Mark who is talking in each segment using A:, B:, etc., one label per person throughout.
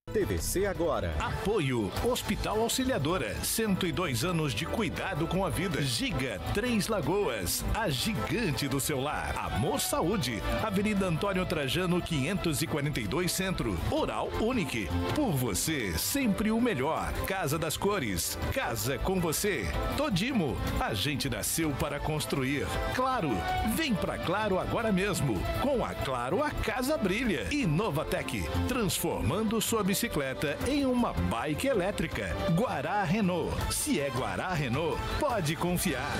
A: TVC agora.
B: Apoio Hospital Auxiliadora, 102 anos de cuidado com a vida. Giga Três Lagoas, a gigante do seu lar. Amor Saúde, Avenida Antônio Trajano 542 Centro. Oral Unique, por você sempre o melhor. Casa das Cores, casa com você. Todimo, a gente nasceu para construir. Claro, vem pra Claro agora mesmo. Com a Claro a casa brilha. E Novatec, transformando sua bicicleta em uma bike elétrica. Guará Renault. Se é Guará Renault, pode confiar.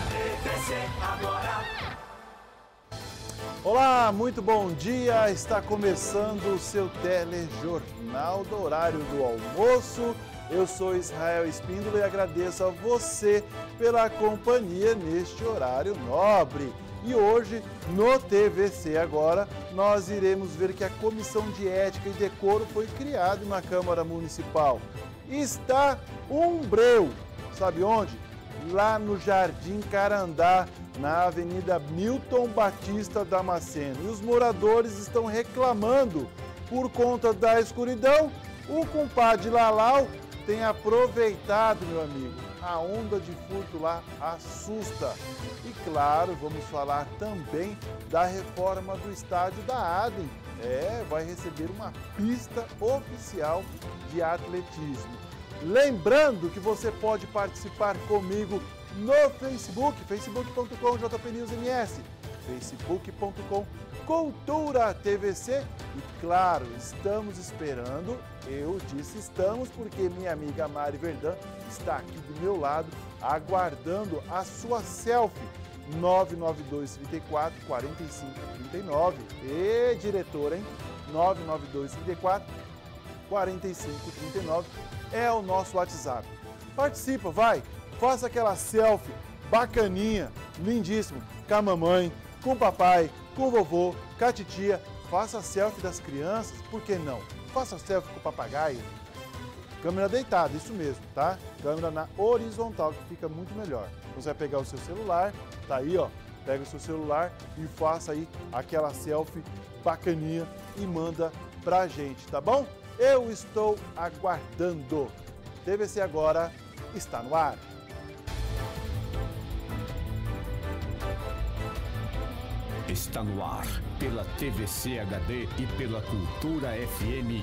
C: Olá, muito bom dia. Está começando o seu telejornal do horário do almoço. Eu sou Israel Espíndola e agradeço a você pela companhia neste horário nobre. E hoje, no TVC Agora, nós iremos ver que a Comissão de Ética e Decoro foi criada na Câmara Municipal. Está um breu, sabe onde? Lá no Jardim Carandá, na Avenida Milton Batista Damasceno. E os moradores estão reclamando por conta da escuridão. O compadre Lalau tem aproveitado, meu amigo. A onda de furto lá assusta. E claro, vamos falar também da reforma do estádio da Adem. Vai receber uma pista oficial de atletismo. Lembrando que você pode participar comigo no Facebook, facebook.com.jpnewsms, facebook.com Cultura TVC. E claro, estamos esperando, eu disse estamos porque minha amiga Mari Verdão está aqui do meu lado aguardando a sua selfie. 992 34 45 39. E diretora, hein? 992 34 45 39 é o nosso WhatsApp. Participa, vai! Faça aquela selfie bacaninha, lindíssimo, com a mamãe, com o papai, com o vovô, com a titia. Faça a selfie das crianças, por que não? Faça a selfie com o papagaio. Câmera deitada, isso mesmo, tá? Câmera na horizontal, que fica muito melhor. Você vai pegar o seu celular, tá aí, ó. Pega o seu celular e faça aí aquela selfie bacaninha e manda pra gente, tá bom? Eu estou aguardando. TVC Agora está no ar.
D: Está no ar, pela TVC HD e pela Cultura FM.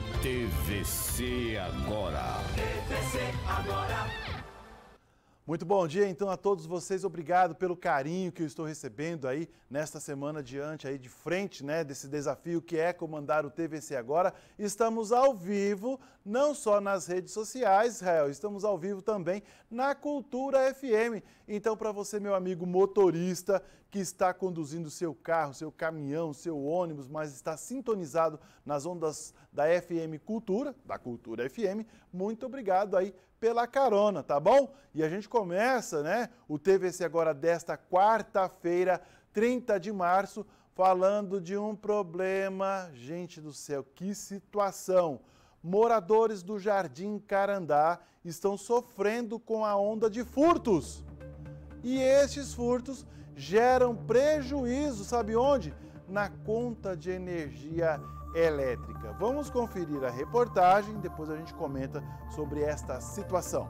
D: TVC Agora.
E: TVC Agora.
C: Muito bom dia, então, a todos vocês. Obrigado pelo carinho que eu estou recebendo aí nesta semana diante, aí de frente, né, desse desafio que é comandar o TVC Agora. Estamos ao vivo, não só nas redes sociais, Israel, estamos ao vivo também na Cultura FM. Então, para você, meu amigo motorista, que está conduzindo seu carro, seu caminhão, seu ônibus, mas está sintonizado nas ondas da FM Cultura, da Cultura FM, muito obrigado aí pela carona, tá bom? E a gente começa, né, o TVC Agora desta quarta-feira, 30 de março, falando de um problema, gente do céu, que situação! Moradores do Jardim Carandá estão sofrendo com a onda de furtos. E estes furtos geram prejuízo, sabe onde? Na conta de energia elétrica. Vamos conferir a reportagem, depois a gente comenta sobre esta situação.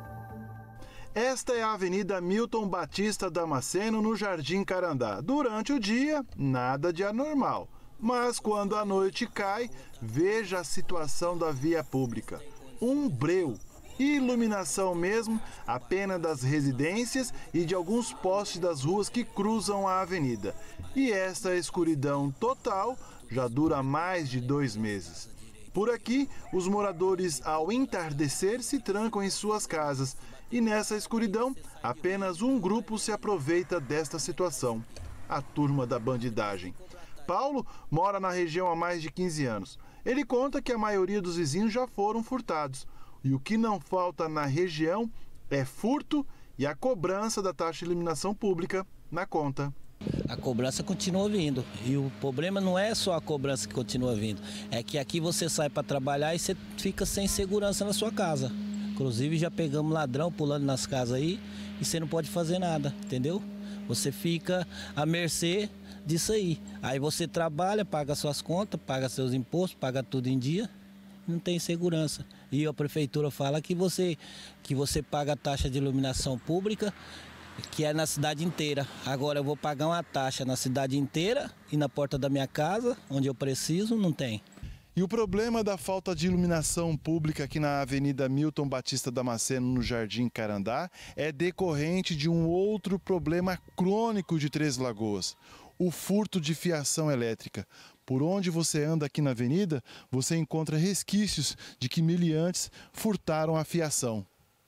C: Esta é a Avenida Milton Batista Damasceno, no Jardim Carandá. Durante o dia, nada de anormal. Mas quando a noite cai, veja a situação da via pública. Um breu. Iluminação mesmo, apenas das residências e de alguns postes das ruas que cruzam a avenida. E esta escuridão total já dura mais de 2 meses. Por aqui, os moradores, ao entardecer, se trancam em suas casas. E nessa escuridão, apenas um grupo se aproveita desta situação: a turma da bandidagem. Paulo mora na região há mais de 15 anos. Ele conta que a maioria dos vizinhos já foram furtados. E o que não falta na região é furto e a cobrança da taxa de iluminação pública na conta.
F: A cobrança continua vindo e o problema não é só a cobrança que continua vindo, é que aqui você sai para trabalhar e você fica sem segurança na sua casa. Inclusive já pegamos ladrão pulando nas casas aí e você não pode fazer nada, entendeu? Você fica à mercê disso aí. Aí você trabalha, paga suas contas, paga seus impostos, paga tudo em dia. não tem segurança. E a prefeitura fala que você paga a taxa de iluminação pública, que é na cidade inteira. Agora eu vou pagar uma taxa na cidade inteira e na porta da minha casa, onde eu preciso, não tem.
C: E o problema da falta de iluminação pública aqui na Avenida Milton Batista Damasceno, no Jardim Carandá, é decorrente de um outro problema crônico de Três Lagoas: o furto de fiação elétrica. Por onde você anda aqui na avenida, você encontra resquícios de que meliantes furtaram a fiação.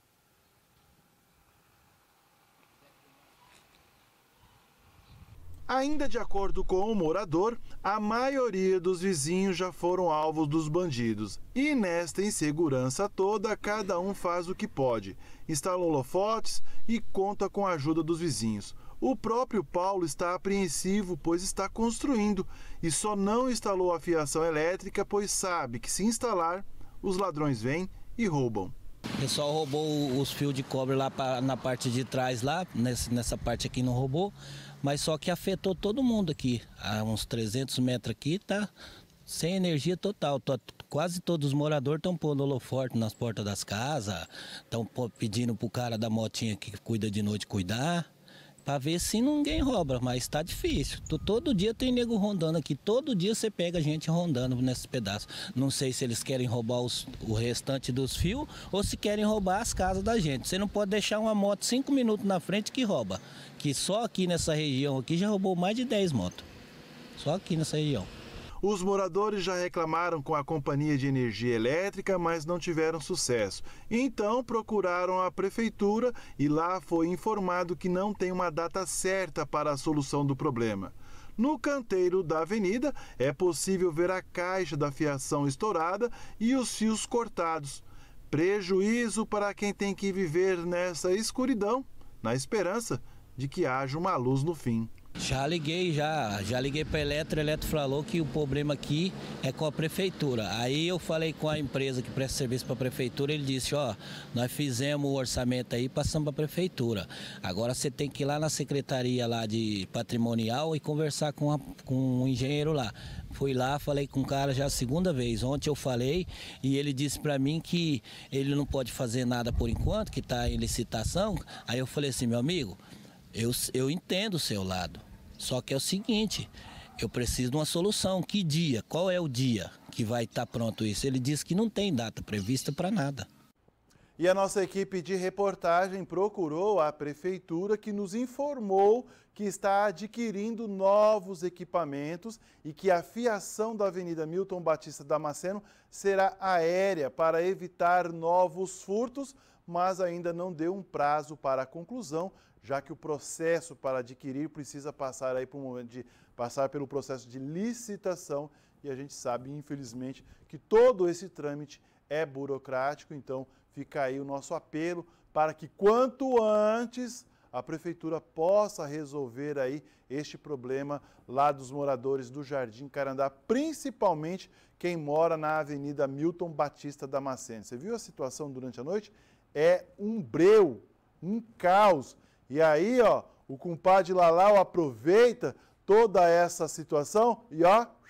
C: Ainda de acordo com o morador, a maioria dos vizinhos já foram alvos dos bandidos. E nesta insegurança toda, cada um faz o que pode. Instala holofotes e conta com a ajuda dos vizinhos. O próprio Paulo está apreensivo, pois está construindo e só não instalou a fiação elétrica, pois sabe que se instalar, os ladrões vêm e roubam.
F: O pessoal roubou os fios de cobre lá na parte de trás, lá nessa parte aqui não roubou, mas só que afetou todo mundo aqui. Há uns 300 metros aqui tá sem energia total. Quase todos os moradores estão pondo holoforte nas portas das casas, estão pedindo pro cara da motinha que cuida de noite cuidar, para ver se ninguém rouba, mas tá difícil. Todo dia tem nego rondando aqui, todo dia você pega gente rondando nesses pedaços. Não sei se eles querem roubar o restante dos fios ou se querem roubar as casas da gente. Você não pode deixar uma moto 5 minutos na frente que rouba. Que só aqui nessa região aqui já roubou mais de 10 motos. Só aqui nessa região.
C: Os moradores já reclamaram com a Companhia de Energia Elétrica, mas não tiveram sucesso. Então procuraram a prefeitura e lá foi informado que não tem uma data certa para a solução do problema. No canteiro da avenida é possível ver a caixa da fiação estourada e os fios cortados. Prejuízo para quem tem que viver nessa escuridão, na esperança de que haja uma luz no fim.
F: Já liguei para a Eletro falou que o problema aqui é com a prefeitura. Aí eu falei com a empresa que presta serviço para a prefeitura, ele disse, nós fizemos o orçamento aí, passamos para a prefeitura. Agora você tem que ir lá na secretaria lá de patrimonial e conversar com o engenheiro lá. Fui lá, falei com o cara já a segunda vez. Ontem eu falei e ele disse para mim que ele não pode fazer nada por enquanto, que está em licitação. Aí eu falei assim, meu amigo, eu entendo o seu lado, só que é o seguinte, eu preciso de uma solução. Que dia? Qual é o dia que vai estar pronto isso? Ele disse que não tem data prevista para nada.
C: E a nossa equipe de reportagem procurou a prefeitura, que nos informou que está adquirindo novos equipamentos e que a fiação da Avenida Milton Batista Damasceno será aérea para evitar novos furtos, mas ainda não deu um prazo para a conclusão, já que o processo para adquirir precisa passar aí por um momento de passar pelo processo de licitação, e a gente sabe, infelizmente, que todo esse trâmite é burocrático. Então fica aí o nosso apelo para que quanto antes a prefeitura possa resolver aí este problema lá dos moradores do Jardim Carandá, principalmente quem mora na Avenida Milton Batista Damasceno. Você viu a situação durante a noite? É um breu, um caos. E aí, o compadre Lalau aproveita toda essa situação e,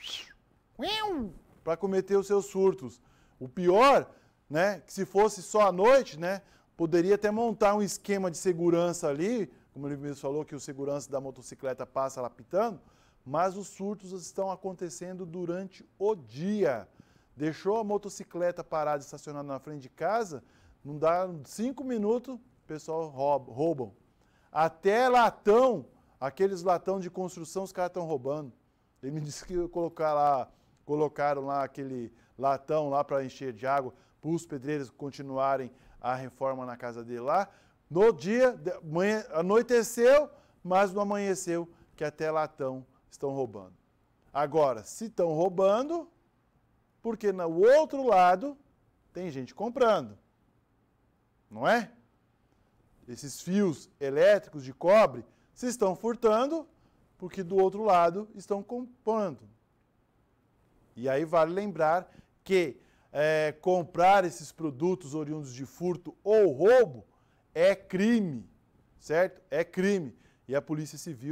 C: para cometer os seus furtos. O pior, né, que se fosse só à noite, né, poderia até montar um esquema de segurança ali, como ele mesmo falou, que o segurança da motocicleta passa lá pitando, mas os furtos estão acontecendo durante o dia. Deixou a motocicleta parada, estacionada na frente de casa, não dá 5 minutos, o pessoal roubam. Até latão, aqueles latão de construção, os caras estão roubando. Ele me disse que colocaram lá aquele latão lá para encher de água, para os pedreiros continuarem a reforma na casa dele lá. No dia, anoiteceu, mas não amanheceu, que até latão estão roubando. Agora, se estão roubando, porque no outro lado tem gente comprando, não é? Esses fios elétricos de cobre se estão furtando, porque do outro lado estão comprando. E aí vale lembrar que comprar esses produtos oriundos de furto ou roubo é crime, certo? É crime. E a Polícia Civil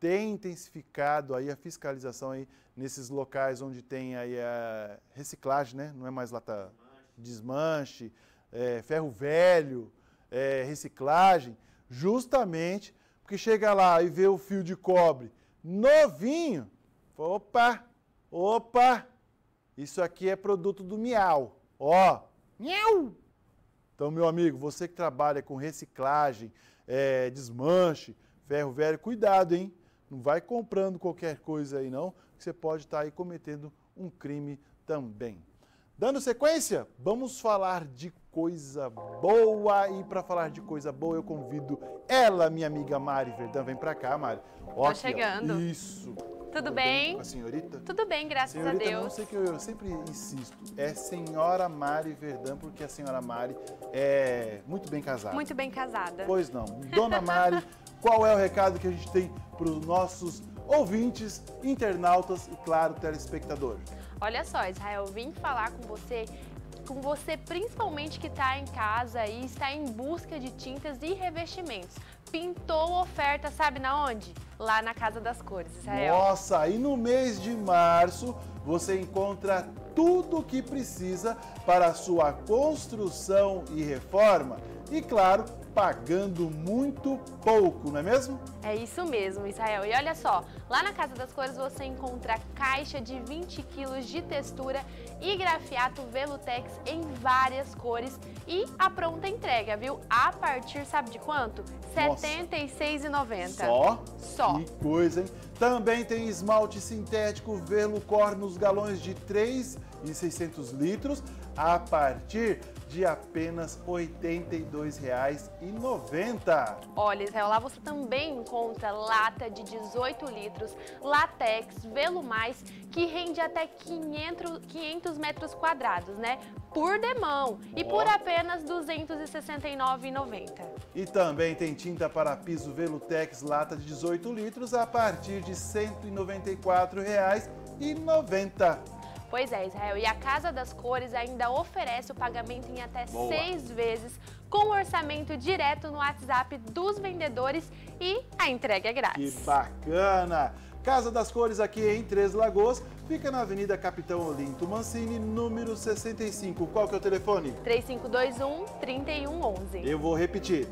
C: tem intensificado aí a fiscalização aí nesses locais onde tem aí a reciclagem, né? Não é mais lata, desmanche, ferro velho, reciclagem, justamente porque chega lá e vê o fio de cobre novinho, fala, opa, isso aqui é produto do Miau, ó, Miau. Então, meu amigo, você que trabalha com reciclagem, desmanche, ferro velho, cuidado, hein? Não vai comprando qualquer coisa aí não, que você pode estar aí cometendo um crime também. Dando sequência, vamos falar de coisa boa. E para falar de coisa boa, eu convido ela, minha amiga Mari Verdão. Vem para cá, Mari.
A: Ó, tô chegando.
C: Isso.
A: Tudo bem?
C: Com a senhorita?
A: Tudo bem, graças a Deus.
C: Não sei que eu sempre insisto, é senhora Mari Verdão, porque a senhora Mari é muito bem casada.
A: Muito bem casada.
C: Pois não. Dona Mari, qual é o recado que a gente tem para os nossos ouvintes, internautas e, claro, telespectadores?
A: Olha só, Israel, vim falar com você principalmente que está em casa e está em busca de tintas e revestimentos. Pintou oferta, sabe na onde? Lá na Casa das Cores, Israel.
C: Nossa, e no mês de março você encontra tudo o que precisa para a sua construção e reforma. E claro, pagando muito pouco, não é mesmo?
A: É isso mesmo, Israel. E olha só, lá na Casa das Cores você encontra caixa de 20 quilos de textura e grafiato Velutex em várias cores e a pronta entrega, viu? A partir, sabe de quanto? R$ 76,90.
C: Só? Que coisa, hein? Também tem esmalte sintético Velucor nos galões de 3.600 litros a partir de apenas R$ 82,90.
A: Olha, Israel, lá você também encontra lata de 18 litros, latex, Velu Mais, que rende até 500 metros quadrados, né? Por demão e por apenas R$ 269,90.
C: E também tem tinta para piso Velutex, lata de 18 litros, a partir de R$ 194,90.
A: Pois é, Israel, e a Casa das Cores ainda oferece o pagamento em até 6 vezes, com orçamento direto no WhatsApp dos vendedores e a entrega é grátis.
C: Que bacana! Casa das Cores aqui em Três Lagoas, fica na Avenida Capitão Olinto Mancini, número 65. Qual que é o telefone?
A: 3521-3111.
C: Eu vou repetir,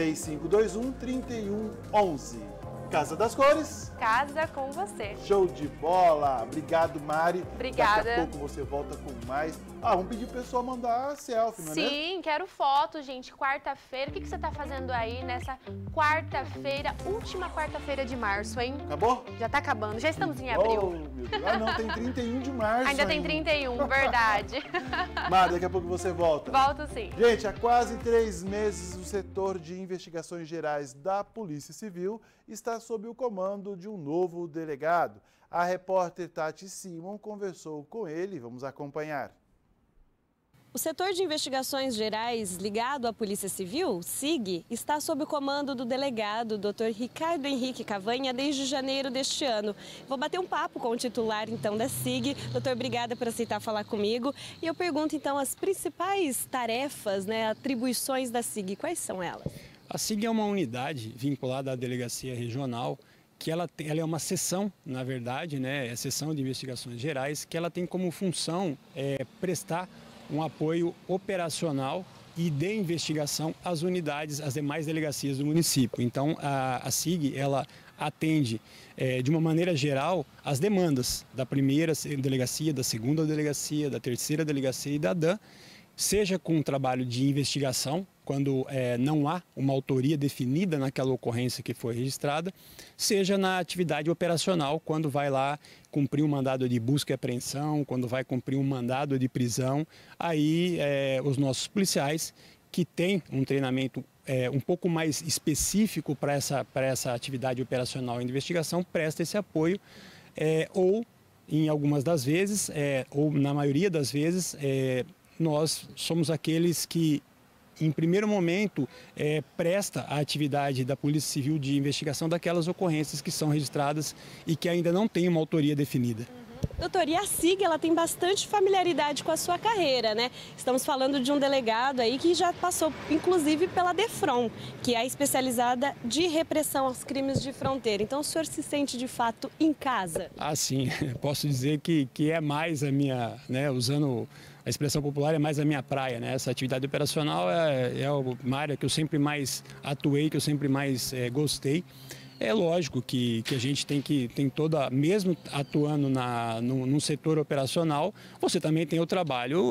C: 3521-3111. Casa das Cores.
A: Casa com você.
C: Show de bola. Obrigado, Mari.
A: Obrigada.
C: Daqui a pouco você volta com mais. Vamos pedir pro pessoal mandar selfie, não é mesmo?
A: Sim, quero foto, gente. Quarta-feira. O que você tá fazendo aí nessa quarta-feira, última quarta-feira de março, hein?
C: Acabou?
A: Já tá acabando. Já estamos em abril.
C: Oh, meu Deus. Não, tem 31 de março
A: ainda. Tem 31, verdade.
C: Mari, daqui a pouco você volta.
A: Volto sim.
C: Gente, há quase 3 meses o setor de investigações gerais da Polícia Civil está sob o comando de um novo delegado. A repórter Tati Simon conversou com ele. Vamos acompanhar.
G: O setor de investigações gerais ligado à Polícia Civil, SIG, está sob o comando do delegado Dr. Ricardo Henrique Cavanha desde janeiro deste ano. Vou bater um papo com o titular, então, da SIG. Doutor, obrigada por aceitar falar comigo. E eu pergunto, então, as principais tarefas, atribuições da SIG, quais são elas?
H: A SIG é uma unidade vinculada à Delegacia Regional, que ela é uma seção, na verdade, é a seção de investigações gerais, que ela tem como função prestar um apoio operacional e de investigação às unidades, às demais delegacias do município. Então, a SIG, ela atende, de uma maneira geral, as demandas da primeira delegacia, da segunda delegacia, da terceira delegacia e da DAN, seja com um trabalho de investigação, quando não há uma autoria definida naquela ocorrência que foi registrada, seja na atividade operacional, quando vai lá cumprir um mandado de busca e apreensão, quando vai cumprir um mandado de prisão, aí os nossos policiais, que têm um treinamento um pouco mais específico para essa atividade operacional e de investigação, prestam esse apoio, ou em algumas das vezes, ou na maioria das vezes, nós somos aqueles que, em primeiro momento, presta a atividade da Polícia Civil de investigação daquelas ocorrências que são registradas e que ainda não têm uma autoria definida.
G: Doutor, e a SIG, ela tem bastante familiaridade com a sua carreira, né? Estamos falando de um delegado aí que já passou, inclusive, pela DEFRON, que é a especializada de repressão aos crimes de fronteira. Então, o senhor se sente, de fato, em casa?
H: Ah, sim. Posso dizer que é mais a minha, né, usando a expressão popular, é mais a minha praia, né? Essa atividade operacional é uma área que eu sempre mais atuei, que eu sempre mais gostei. É lógico que a gente tem toda, mesmo atuando num setor operacional, você também tem o trabalho,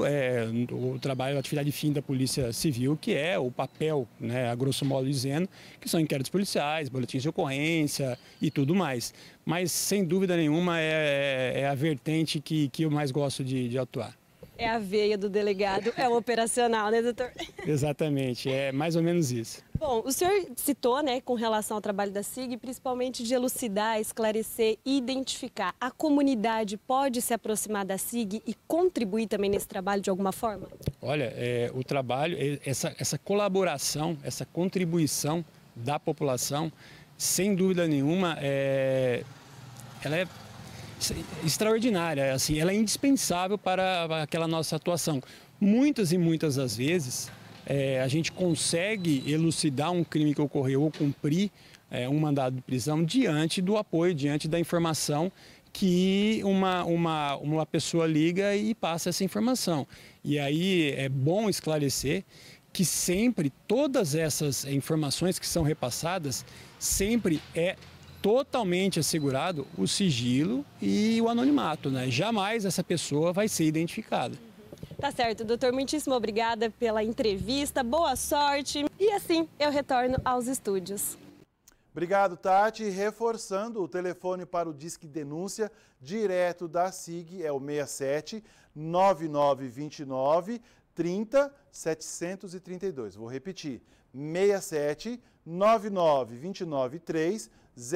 H: a atividade fim da Polícia Civil, que é o papel, né, a grosso modo dizendo, que são inquéritos policiais, boletins de ocorrência e tudo mais. Mas, sem dúvida nenhuma, é a vertente que eu mais gosto de atuar.
G: É a veia do delegado, é o operacional, né, doutor?
H: Exatamente, é mais ou menos isso.
G: Bom, o senhor citou, né, com relação ao trabalho da SIG, principalmente de elucidar, esclarecer e identificar. A comunidade pode se aproximar da SIG e contribuir também nesse trabalho de alguma forma?
H: Olha, o trabalho, essa colaboração, essa contribuição da população, sem dúvida nenhuma, ela é extraordinária, assim, ela é indispensável para aquela nossa atuação. Muitas e muitas das vezes a gente consegue elucidar um crime que ocorreu ou cumprir um mandado de prisão diante do apoio, diante da informação que uma pessoa liga e passa essa informação. E aí é bom esclarecer que sempre todas essas informações que são repassadas, sempre é totalmente assegurado o sigilo e o anonimato, né? Jamais essa pessoa vai ser identificada.
G: Tá certo, doutor. Muitíssimo obrigada pela entrevista. Boa sorte. E assim, eu retorno aos estúdios.
C: Obrigado, Tati. Reforçando o telefone para o Disque Denúncia, direto da SIG, é o 67 9929 30 732. Vou repetir, 67 9929 3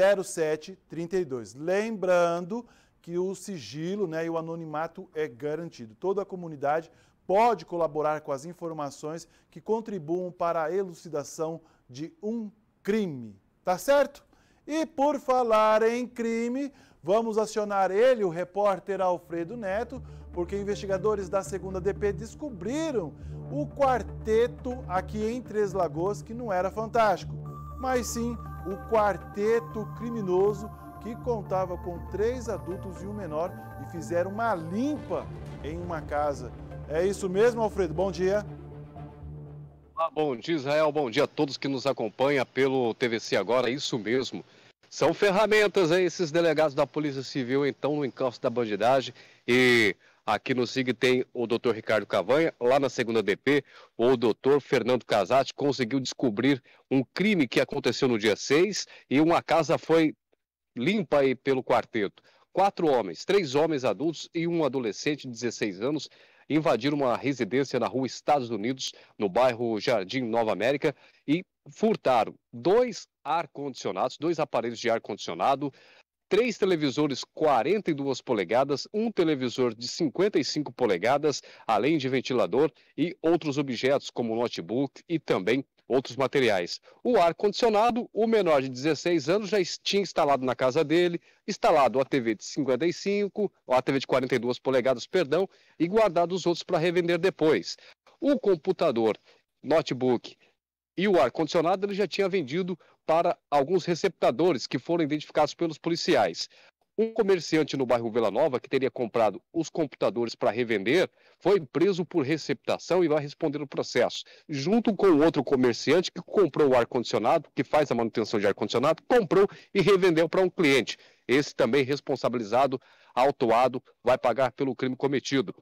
C: 0732. Lembrando que o sigilo, né, e o anonimato é garantido. Toda a comunidade pode colaborar com as informações que contribuam para a elucidação de um crime. Tá certo? E por falar em crime, vamos acionar ele, o repórter Alfredo Neto, porque investigadores da 2ª DP descobriram o quarteto aqui em Três Lagoas, que não era fantástico, mas sim o quarteto criminoso que contava com 3 adultos e um menor e fizeram uma limpa em uma casa. É isso mesmo, Alfredo? Bom dia.
I: Bom dia, Israel. Bom dia a todos que nos acompanham pelo TVC Agora. Isso mesmo. São ferramentas aí, esses delegados da Polícia Civil, então, no encalço da bandidagem. E aqui no SIG tem o doutor Ricardo Cavanha, lá na 2ª DP, o doutor Fernando Casati conseguiu descobrir um crime que aconteceu no dia 6 e uma casa foi limpa aí pelo quarteto. 4 homens, 3 homens adultos e um adolescente de 16 anos invadiram uma residência na rua Estados Unidos, no bairro Jardim Nova América, e furtaram 2 ar-condicionados, 2 aparelhos de ar-condicionado, 3 televisores 42 polegadas, um televisor de 55 polegadas, além de ventilador e outros objetos como notebook e também outros materiais. O ar-condicionado, o menor de 16 anos já tinha instalado na casa dele, instalado a TV de 55, ou a TV de 42 polegadas, perdão, e guardado os outros para revender depois. O computador, notebook e o ar-condicionado ele já tinha vendido para alguns receptadores que foram identificados pelos policiais. Um comerciante no bairro Vila Nova, que teria comprado os computadores para revender, foi preso por receptação e vai responder o processo. Junto com outro comerciante que comprou o ar-condicionado, que faz a manutenção de ar-condicionado, comprou e revendeu para um cliente. Esse também responsabilizado, autuado, vai pagar pelo crime cometido.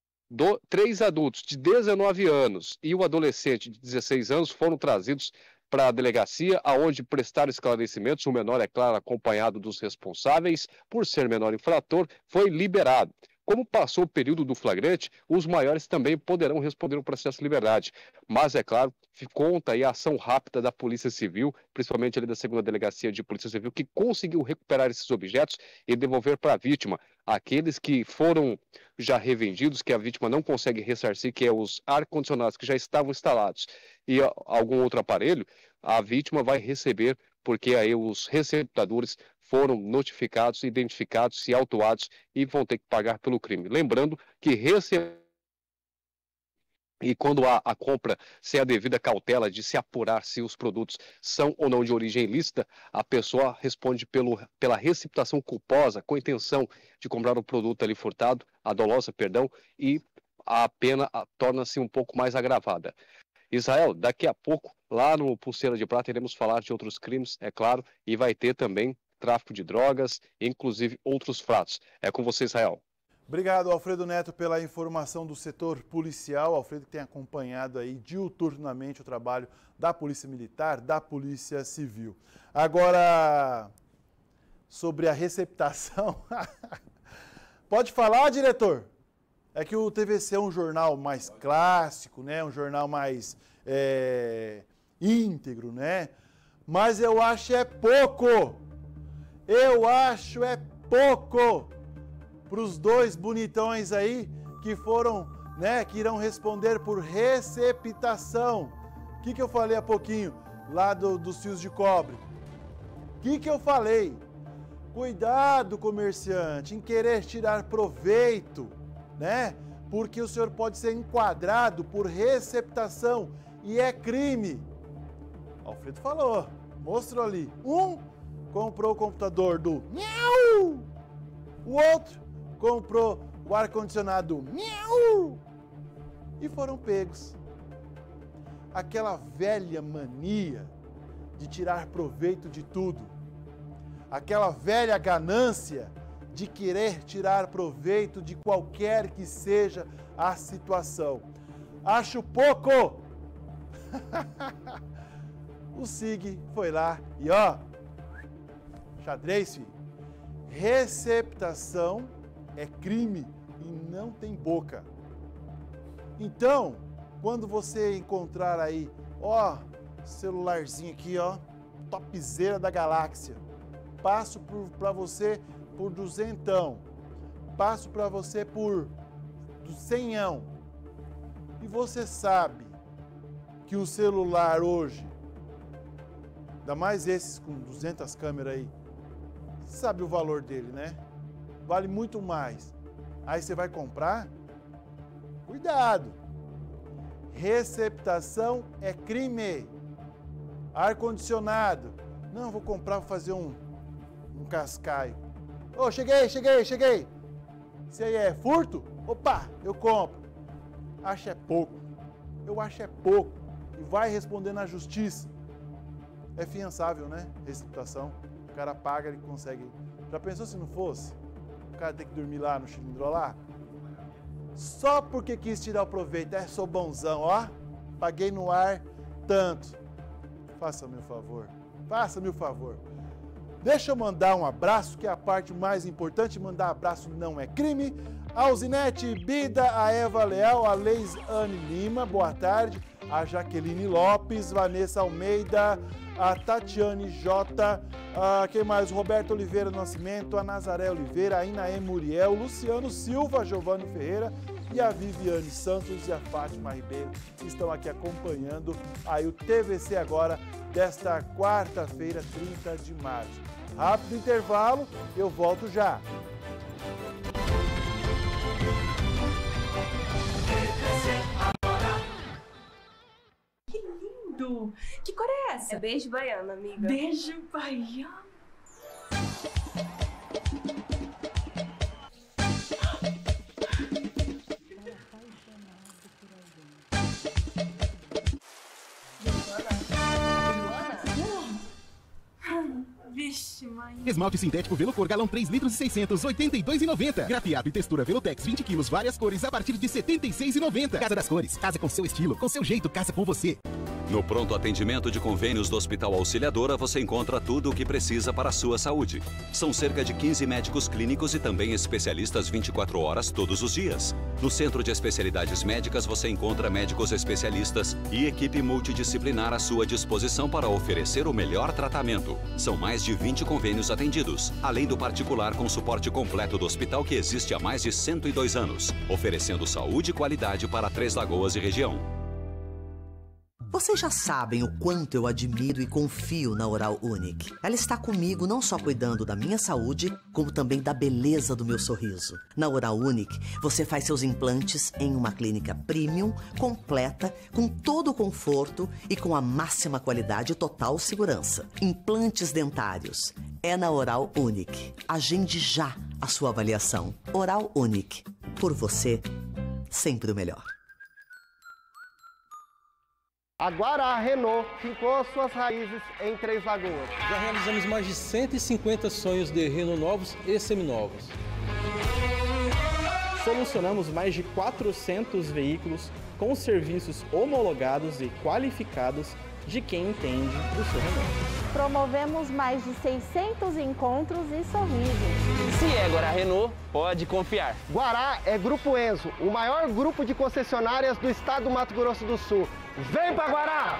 I: 3 adultos de 19 anos e o adolescente de 16 anos foram trazidos para a delegacia, aonde prestaram esclarecimentos. O menor, é claro, acompanhado dos responsáveis, por ser menor infrator, foi liberado. Como passou o período do flagrante, os maiores também poderão responder o processo de liberdade. Mas, é claro, conta aí a ação rápida da Polícia Civil, principalmente ali da 2ª Delegacia de Polícia Civil, que conseguiu recuperar esses objetos e devolver para a vítima. Aqueles que foram já revendidos, que a vítima não consegue ressarcir, que é os ar-condicionados que já estavam instalados e algum outro aparelho, a vítima vai receber, porque aí os receptadores foram notificados, identificados e autuados e vão ter que pagar pelo crime. Lembrando que e quando a compra sem a devida cautela de se apurar se os produtos são ou não de origem ilícita, a pessoa responde pela receptação culposa, com a intenção de comprar o produto ali furtado, a dolosa, perdão, e a pena torna-se um pouco mais agravada. Israel, daqui a pouco, lá no Pulseira de Prata, iremos falar de outros crimes, é claro, e vai ter também tráfico de drogas, inclusive outros fatos. É com você, Israel.
C: Obrigado, Alfredo Neto, pela informação do setor policial. Alfredo que tem acompanhado aí diuturnamente o trabalho da Polícia Militar, da Polícia Civil. Agora, sobre a receptação... Pode falar, diretor? É que o TVC é um jornal mais clássico, né? Um jornal mais íntegro, né? Mas eu acho é pouco. Eu acho é pouco para os dois bonitões aí que foram, né, que irão responder por receptação. O que eu falei há pouquinho lá dos fios de cobre? O que eu falei? Cuidado, comerciante, em querer tirar proveito, né? Porque o senhor pode ser enquadrado por receptação e é crime. Alfredo falou, mostrou ali. Um comprou o computador do miau, o outro comprou o ar-condicionado miau e foram pegos. Aquela velha mania de tirar proveito de tudo, aquela velha ganância de querer tirar proveito de qualquer que seja a situação. Acho pouco! O SIG foi lá e ó, xadrez, filho. Receptação é crime e não tem boca. Então, quando você encontrar aí, ó, celularzinho aqui, ó, topzera da galáxia, passo para você por duzentão, passo para você por cenhão, e você sabe que o celular hoje, ainda mais esses com 200 câmeras aí, sabe o valor dele, né? Vale muito mais. Aí você vai comprar? Cuidado! Receptação é crime. Ar-condicionado. Não, vou comprar, vou fazer um cascaio. Ô, cheguei! Se aí é furto, opa, eu compro. Acho é pouco. Eu acho é pouco. E vai responder na justiça. É fiançável, né? Receptação. O cara paga, ele consegue. Já pensou se não fosse? O cara tem que dormir lá no cilindro lá? Só porque quis tirar o proveito. Sou bonzão, ó. Paguei no ar tanto. Faça-me o favor. Faça-me o favor. Deixa eu mandar um abraço, que é a parte mais importante. Mandar abraço não é crime. A Alzinete Bida, a Eva Leal, a Leisane Lima, boa tarde. A Jaqueline Lopes, Vanessa Almeida, a Tatiane J, quem mais? O Roberto Oliveira do Nascimento, a Nazaré Oliveira, a Inaê Muriel, o Luciano Silva, a Giovanni Ferreira e a Viviane Santos e a Fátima Ribeiro que estão aqui acompanhando aí o TVC Agora desta quarta-feira, 30 de março. Rápido intervalo, eu volto já.
J: Que lindo! Que cor é essa?
G: É beijo baiano, amiga.
J: Beijo baiano? Vixe, mãe.
K: Esmalte sintético Velocor galão 3 litros e 600, R$ 82,90. Grafiado e textura Velotex 20 quilos, várias cores a partir de R$ 76,90. Casa das Cores, casa com seu estilo, com seu jeito, casa com você.
L: No pronto atendimento de convênios do Hospital Auxiliadora, você encontra tudo o que precisa para a sua saúde. São cerca de 15 médicos clínicos e também especialistas 24 horas todos os dias. No Centro de Especialidades Médicas, você encontra médicos especialistas e equipe multidisciplinar à sua disposição para oferecer o melhor tratamento. São mais de 20 convênios atendidos, além do particular com suporte completo do hospital que existe há mais de 102 anos, oferecendo saúde e qualidade para Três Lagoas e região.
M: Vocês já sabem o quanto eu admiro e confio na Oral Unique. Ela está comigo não só cuidando da minha saúde, como também da beleza do meu sorriso. Na Oral Unique, você faz seus implantes em uma clínica premium, completa, com todo o conforto e com a máxima qualidade e total segurança. Implantes dentários. É na Oral Unique. Agende já a sua avaliação. Oral Unique. Por você, sempre o melhor.
N: A Guará Renault fincou suas raízes em Três Lagoas.
O: Já realizamos mais de 150 sonhos de Renault novos e seminovos.
P: Solucionamos mais de 400 veículos com serviços homologados e qualificados de quem entende do seu Renault.
Q: Promovemos mais de 600 encontros e sorrisos.
R: Se é Guará Renault, pode confiar.
N: Guará é Grupo Enzo, o maior grupo de concessionárias do estado do Mato Grosso do Sul. Vem pra Guará!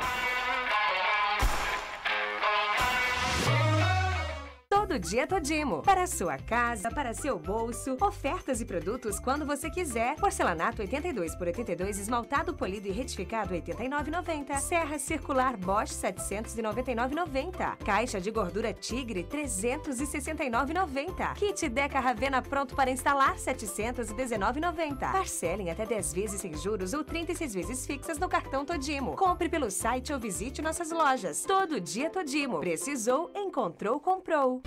S: Todo dia Todimo. Para sua casa, para seu bolso. Ofertas e produtos quando você quiser. Porcelanato 82 por 82, esmaltado, polido e retificado 89,90. Serra circular Bosch 799,90. Caixa de gordura Tigre 369,90. Kit Deca Ravena pronto para instalar 719,90. Parcelem até 10 vezes sem juros ou 36 vezes fixas no cartão Todimo. Compre pelo site ou visite nossas lojas. Todo dia Todimo. Precisou, encontrou, comprou.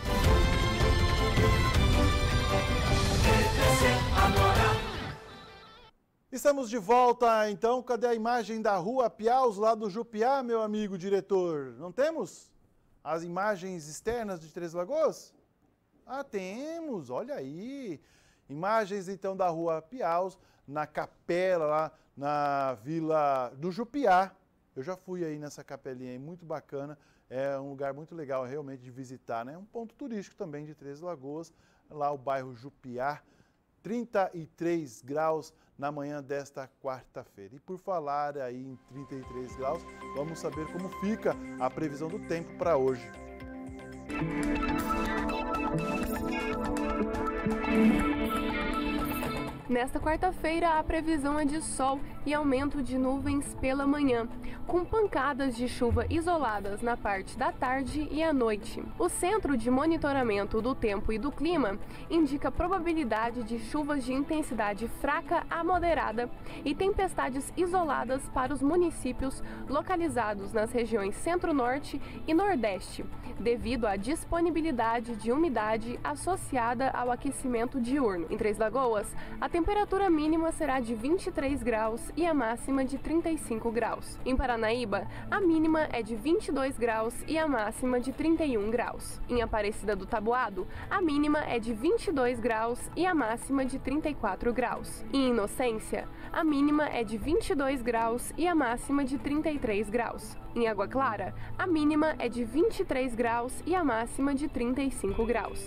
C: Estamos de volta, então. Cadê a imagem da Rua Piaus, lá do Jupiá, meu amigo diretor? Não temos? As imagens externas de Três Lagoas? Ah, temos, olha aí. Imagens, então, da Rua Piaus, na capela, lá na Vila do Jupiá. Eu já fui aí nessa capelinha aí, muito bacana. É um lugar muito legal realmente de visitar, né? Um ponto turístico também de Três Lagoas, lá o bairro Jupiá, 33 graus na manhã desta quarta-feira. E por falar aí em 33 graus, vamos saber como fica a previsão do tempo para hoje.
T: Nesta quarta-feira, a previsão é de sol e aumento de nuvens pela manhã, com pancadas de chuva isoladas na parte da tarde e à noite. O Centro de Monitoramento do Tempo e do Clima indica probabilidade de chuvas de intensidade fraca a moderada e tempestades isoladas para os municípios localizados nas regiões Centro-Norte e Nordeste, devido à disponibilidade de umidade associada ao aquecimento diurno. Em Três Lagoas, a temperatura mínima será de 23 graus e a máxima de 35 graus. Em Paranaíba, a mínima é de 22 graus e a máxima de 31 graus. Em Aparecida do Taboado, a mínima é de 22 graus e a máxima de 34 graus. Em Inocência, a mínima é de 22 graus e a máxima de 33 graus. Em Água Clara, a mínima é de 23 graus e a máxima de 35 graus.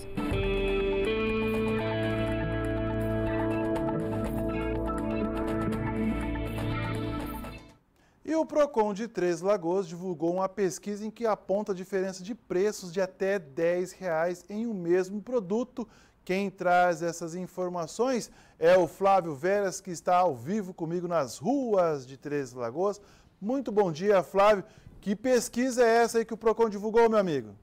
C: E o Procon de Três Lagoas divulgou uma pesquisa em que aponta a diferença de preços de até R$10 em um mesmo produto. Quem traz essas informações é o Flávio Veras, que está ao vivo comigo nas ruas de Três Lagoas. Muito bom dia, Flávio. Que pesquisa é essa aí que o Procon divulgou, meu amigo?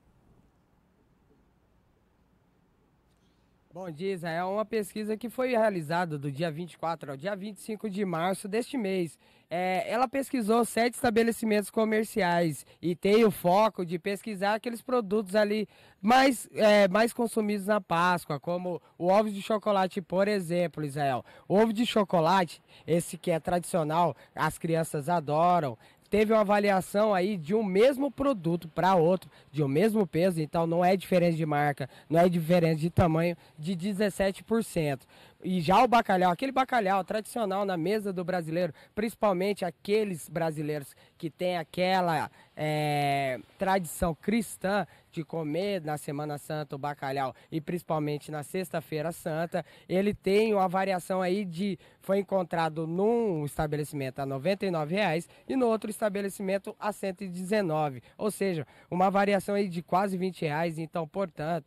U: Bom dia, Israel. É uma pesquisa que foi realizada do dia 24 ao dia 25 de março deste mês. Ela pesquisou 7 estabelecimentos comerciais e tem o foco de pesquisar aqueles produtos ali mais consumidos na Páscoa, como o ovo de chocolate, por exemplo, Israel. O ovo de chocolate, esse que é tradicional, as crianças adoram. Teve uma avaliação aí de um mesmo produto para outro, de um mesmo peso, então não é diferente de marca, não é diferente de tamanho, de 17%. E já o bacalhau, aquele bacalhau tradicional na mesa do brasileiro, principalmente aqueles brasileiros que têm aquela tradição cristã de comer na Semana Santa o bacalhau e principalmente na Sexta-feira Santa, ele tem uma variação aí foi encontrado num estabelecimento a R$99 e no outro estabelecimento a R$119, ou seja, uma variação aí de quase R$20, então, portanto,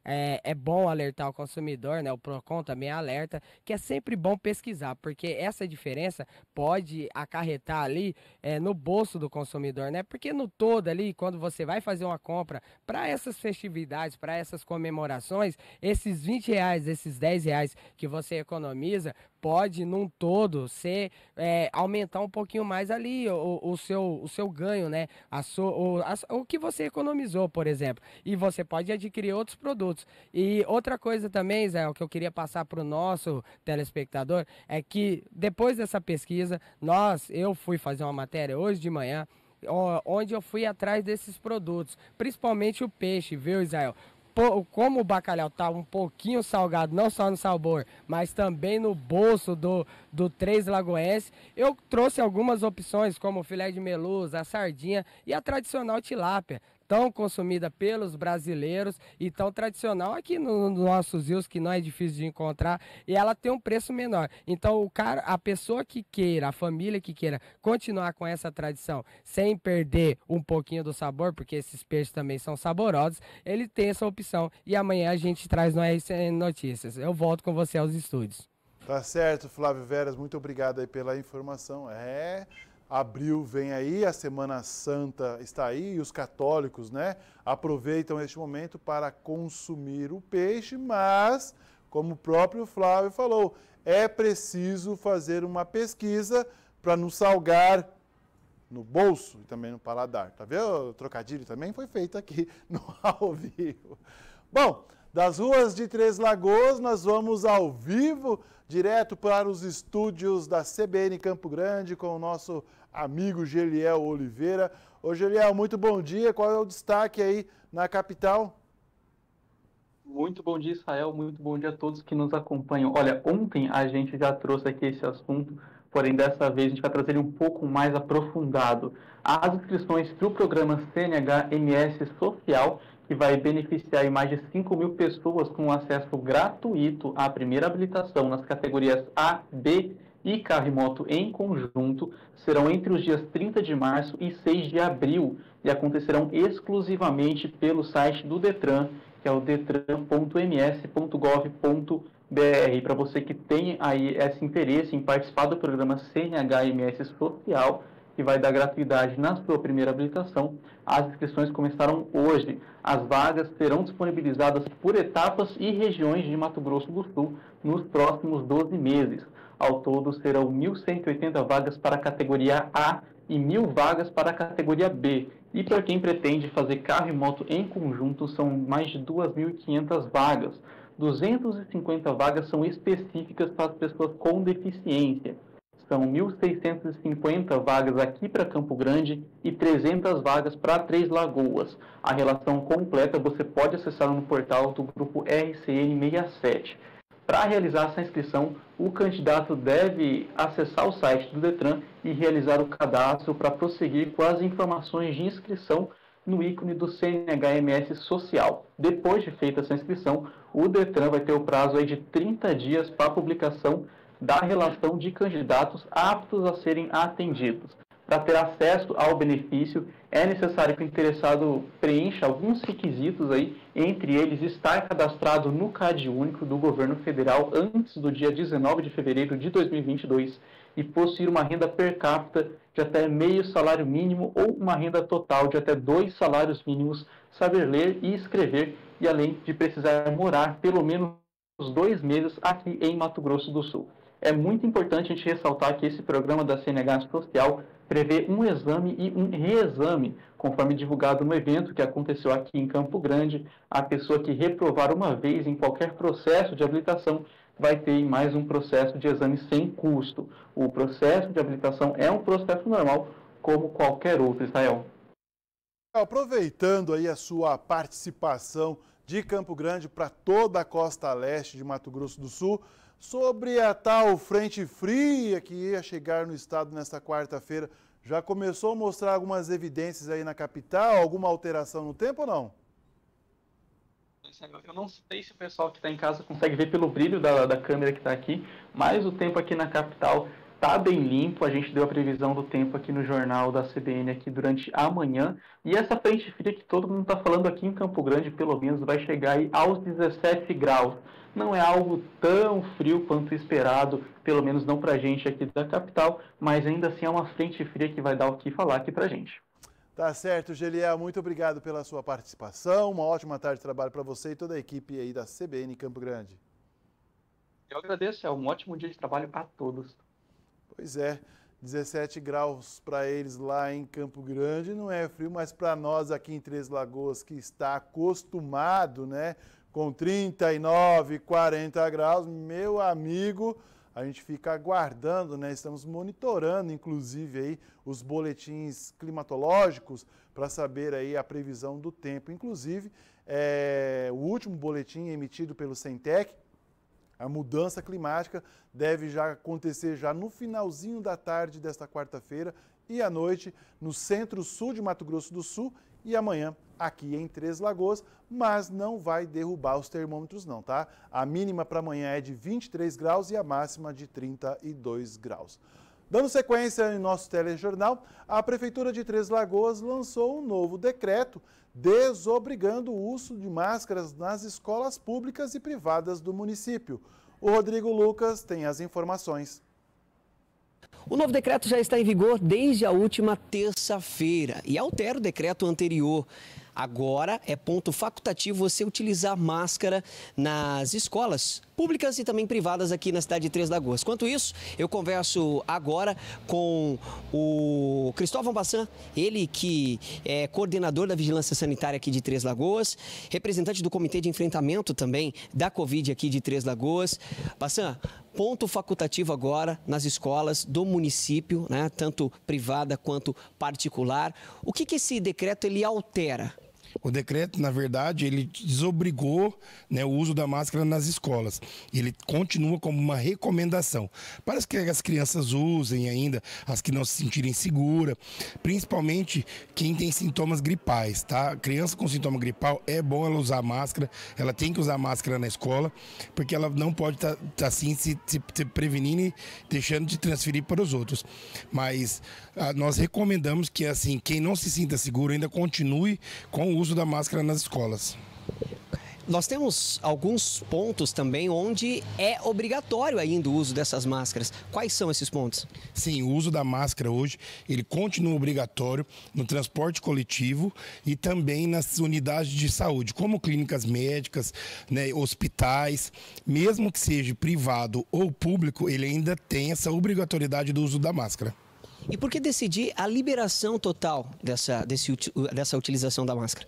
U: é bom alertar o consumidor, né? O Procon também alerta, que é sempre bom pesquisar, porque essa diferença pode acarretar ali no bolso do consumidor, né? Porque no todo ali, quando você vai fazer uma compra para essas festividades, para essas comemorações, esses R$20, esses R$10 que você economiza, pode, num todo, aumentar um pouquinho mais ali o seu ganho, né? O que você economizou, por exemplo. E você pode adquirir outros produtos. E outra coisa também, Zé, o que eu queria passar para o nosso telespectador, é que depois dessa pesquisa, eu fui fazer uma matéria hoje de manhã, onde eu fui atrás desses produtos, principalmente o peixe, viu, Israel? Como o bacalhau tá um pouquinho salgado, não só no sabor, mas também no bolso do Três Lagoense, eu trouxe algumas opções, como o filé de melusa, a sardinha e a tradicional tilápia, tão consumida pelos brasileiros e tão tradicional aqui nos nossos rios, que não é difícil de encontrar, e ela tem um preço menor. Então, a pessoa que queira, a família que queira continuar com essa tradição, sem perder um pouquinho do sabor, porque esses peixes também são saborosos, ele tem essa opção. E amanhã a gente traz no RCN Notícias. Eu volto com você aos estúdios.
C: Tá certo, Flávio Veras, muito obrigado aí pela informação. Abril vem aí, a Semana Santa está aí e os católicos, né, aproveitam este momento para consumir o peixe, mas, como o próprio Flávio falou, é preciso fazer uma pesquisa para não salgar no bolso e também no paladar. Tá vendo? O trocadilho também foi feito aqui no Ao Vivo. Bom, das ruas de Três Lagoas, nós vamos ao vivo, direto para os estúdios da CBN Campo Grande, com o nosso amigo Geliel Oliveira. Ô Geliel, muito bom dia. Qual é o destaque aí na capital?
B: Muito bom dia, Israel. Muito bom dia a todos que nos acompanham. Olha, ontem a gente já trouxe aqui esse assunto, porém dessa vez a gente vai trazer ele um pouco mais aprofundado. As inscrições para o programa CNH-MS Social, que vai beneficiar aí mais de 5.000 pessoas com acesso gratuito à primeira habilitação nas categorias A, B e carro e moto em conjunto, serão entre os dias 30 de março e 6 de abril e acontecerão exclusivamente pelo site do Detran, que é o detran.ms.gov.br. Para você que tem aí esse interesse em participar do programa CNH-MS Social, que vai dar gratuidade na sua primeira habilitação, as inscrições começaram hoje. As vagas serão disponibilizadas por etapas e regiões de Mato Grosso do Sul nos próximos 12 meses. Ao todo, serão 1.180 vagas para a categoria A e 1.000 vagas para a categoria B. E para quem pretende fazer carro e moto em conjunto, são mais de 2.500 vagas. 250 vagas são específicas para as pessoas com deficiência. São 1.650 vagas aqui para Campo Grande e 300 vagas para Três Lagoas. A relação completa você pode acessar no portal do grupo RCN67. Para realizar essa inscrição, o candidato deve acessar o site do Detran e realizar o cadastro para prosseguir com as informações de inscrição no ícone do CNH-MS Social. Depois de feita essa inscrição, o Detran vai ter o prazo aí de 30 dias para a publicação da relação de candidatos aptos a serem atendidos. Para ter acesso ao benefício, é necessário que o interessado preencha alguns requisitos aí, entre eles estar cadastrado no CAD único do governo federal antes do dia 19 de fevereiro de 2022 e possuir uma renda per capita de até meio salário mínimo ou uma renda total de até 2 salários mínimos, saber ler e escrever e além de precisar morar pelo menos 2 meses aqui em Mato Grosso do Sul. É muito importante a gente ressaltar que esse programa da CNH Social prevê um exame e um reexame, conforme divulgado no evento que aconteceu aqui em Campo Grande. A pessoa que reprovar uma vez em qualquer processo de habilitação vai ter mais um processo de exame sem custo. O processo de habilitação é um processo normal, como qualquer outro, Israel.
C: Aproveitando aí a sua participação de Campo Grande para toda a costa leste de Mato Grosso do Sul, sobre a tal frente fria que ia chegar no estado nesta quarta-feira, já começou a mostrar algumas evidências aí na capital, alguma alteração no tempo ou não?
B: Eu não sei se o pessoal que está em casa consegue ver pelo brilho da câmera que está aqui, mas o tempo aqui na capital tá bem limpo. A gente deu a previsão do tempo aqui no jornal da CBN aqui durante a manhã. E essa frente fria que todo mundo está falando aqui em Campo Grande, pelo menos, vai chegar aí aos 17 graus. Não é algo tão frio quanto esperado, pelo menos não para a gente aqui da capital, mas ainda assim é uma frente fria que vai dar o que falar aqui para a gente.
C: Tá certo, Geliel, muito obrigado pela sua participação, uma ótima tarde de trabalho para você e toda a equipe aí da CBN Campo Grande.
B: Eu agradeço, é um ótimo dia de trabalho a todos.
C: Pois é, 17 graus para eles lá em Campo Grande não é frio, mas para nós aqui em Três Lagoas, que está acostumado, né, com 39, 40 graus, meu amigo, a gente fica aguardando, né, estamos monitorando, inclusive, aí, os boletins climatológicos para saber aí a previsão do tempo. Inclusive, o último boletim emitido pelo Centec, a mudança climática deve já acontecer já no finalzinho da tarde desta quarta-feira e à noite no centro-sul de Mato Grosso do Sul e amanhã aqui em Três Lagoas, mas não vai derrubar os termômetros não, tá? A mínima para amanhã é de 23 graus e a máxima de 32 graus. Dando sequência em nosso telejornal, a Prefeitura de Três Lagoas lançou um novo decreto desobrigando o uso de máscaras nas escolas públicas e privadas do município. O Rodrigo Lucas tem as informações.
D: O novo decreto já está em vigor desde a última terça-feira e altera o decreto anterior. Agora é ponto facultativo você utilizar máscara nas escolas públicas e também privadas aqui na cidade de Três Lagoas. Quanto isso, eu converso agora com o Cristóvão Bassan, ele que é coordenador da Vigilância Sanitária aqui de Três Lagoas, representante do Comitê de Enfrentamento também da Covid aqui de Três Lagoas. Bassan, ponto facultativo agora nas escolas do município, né, tanto privada quanto particular. O que esse decreto ele altera?
V: O decreto, na verdade, ele desobrigou, né, o uso da máscara nas escolas. Ele continua como uma recomendação para que as crianças usem ainda, as que não se sentirem seguras, principalmente quem tem sintomas gripais, tá? Criança com sintoma gripal, é bom ela usar máscara, ela tem que usar máscara na escola, porque ela não pode estar assim se prevenindo e deixando de transferir para os outros. Mas nós recomendamos que assim, quem não se sinta seguro ainda continue com o uso da máscara nas escolas.
D: Nós temos alguns pontos também onde é obrigatório ainda o uso dessas máscaras. Quais são esses pontos?
V: Sim, o uso da máscara hoje, ele continua obrigatório no transporte coletivo e também nas unidades de saúde, como clínicas médicas, né, hospitais, mesmo que seja privado ou público, ele ainda tem essa obrigatoriedade do uso da máscara.
D: E por que decidir a liberação total dessa utilização da máscara?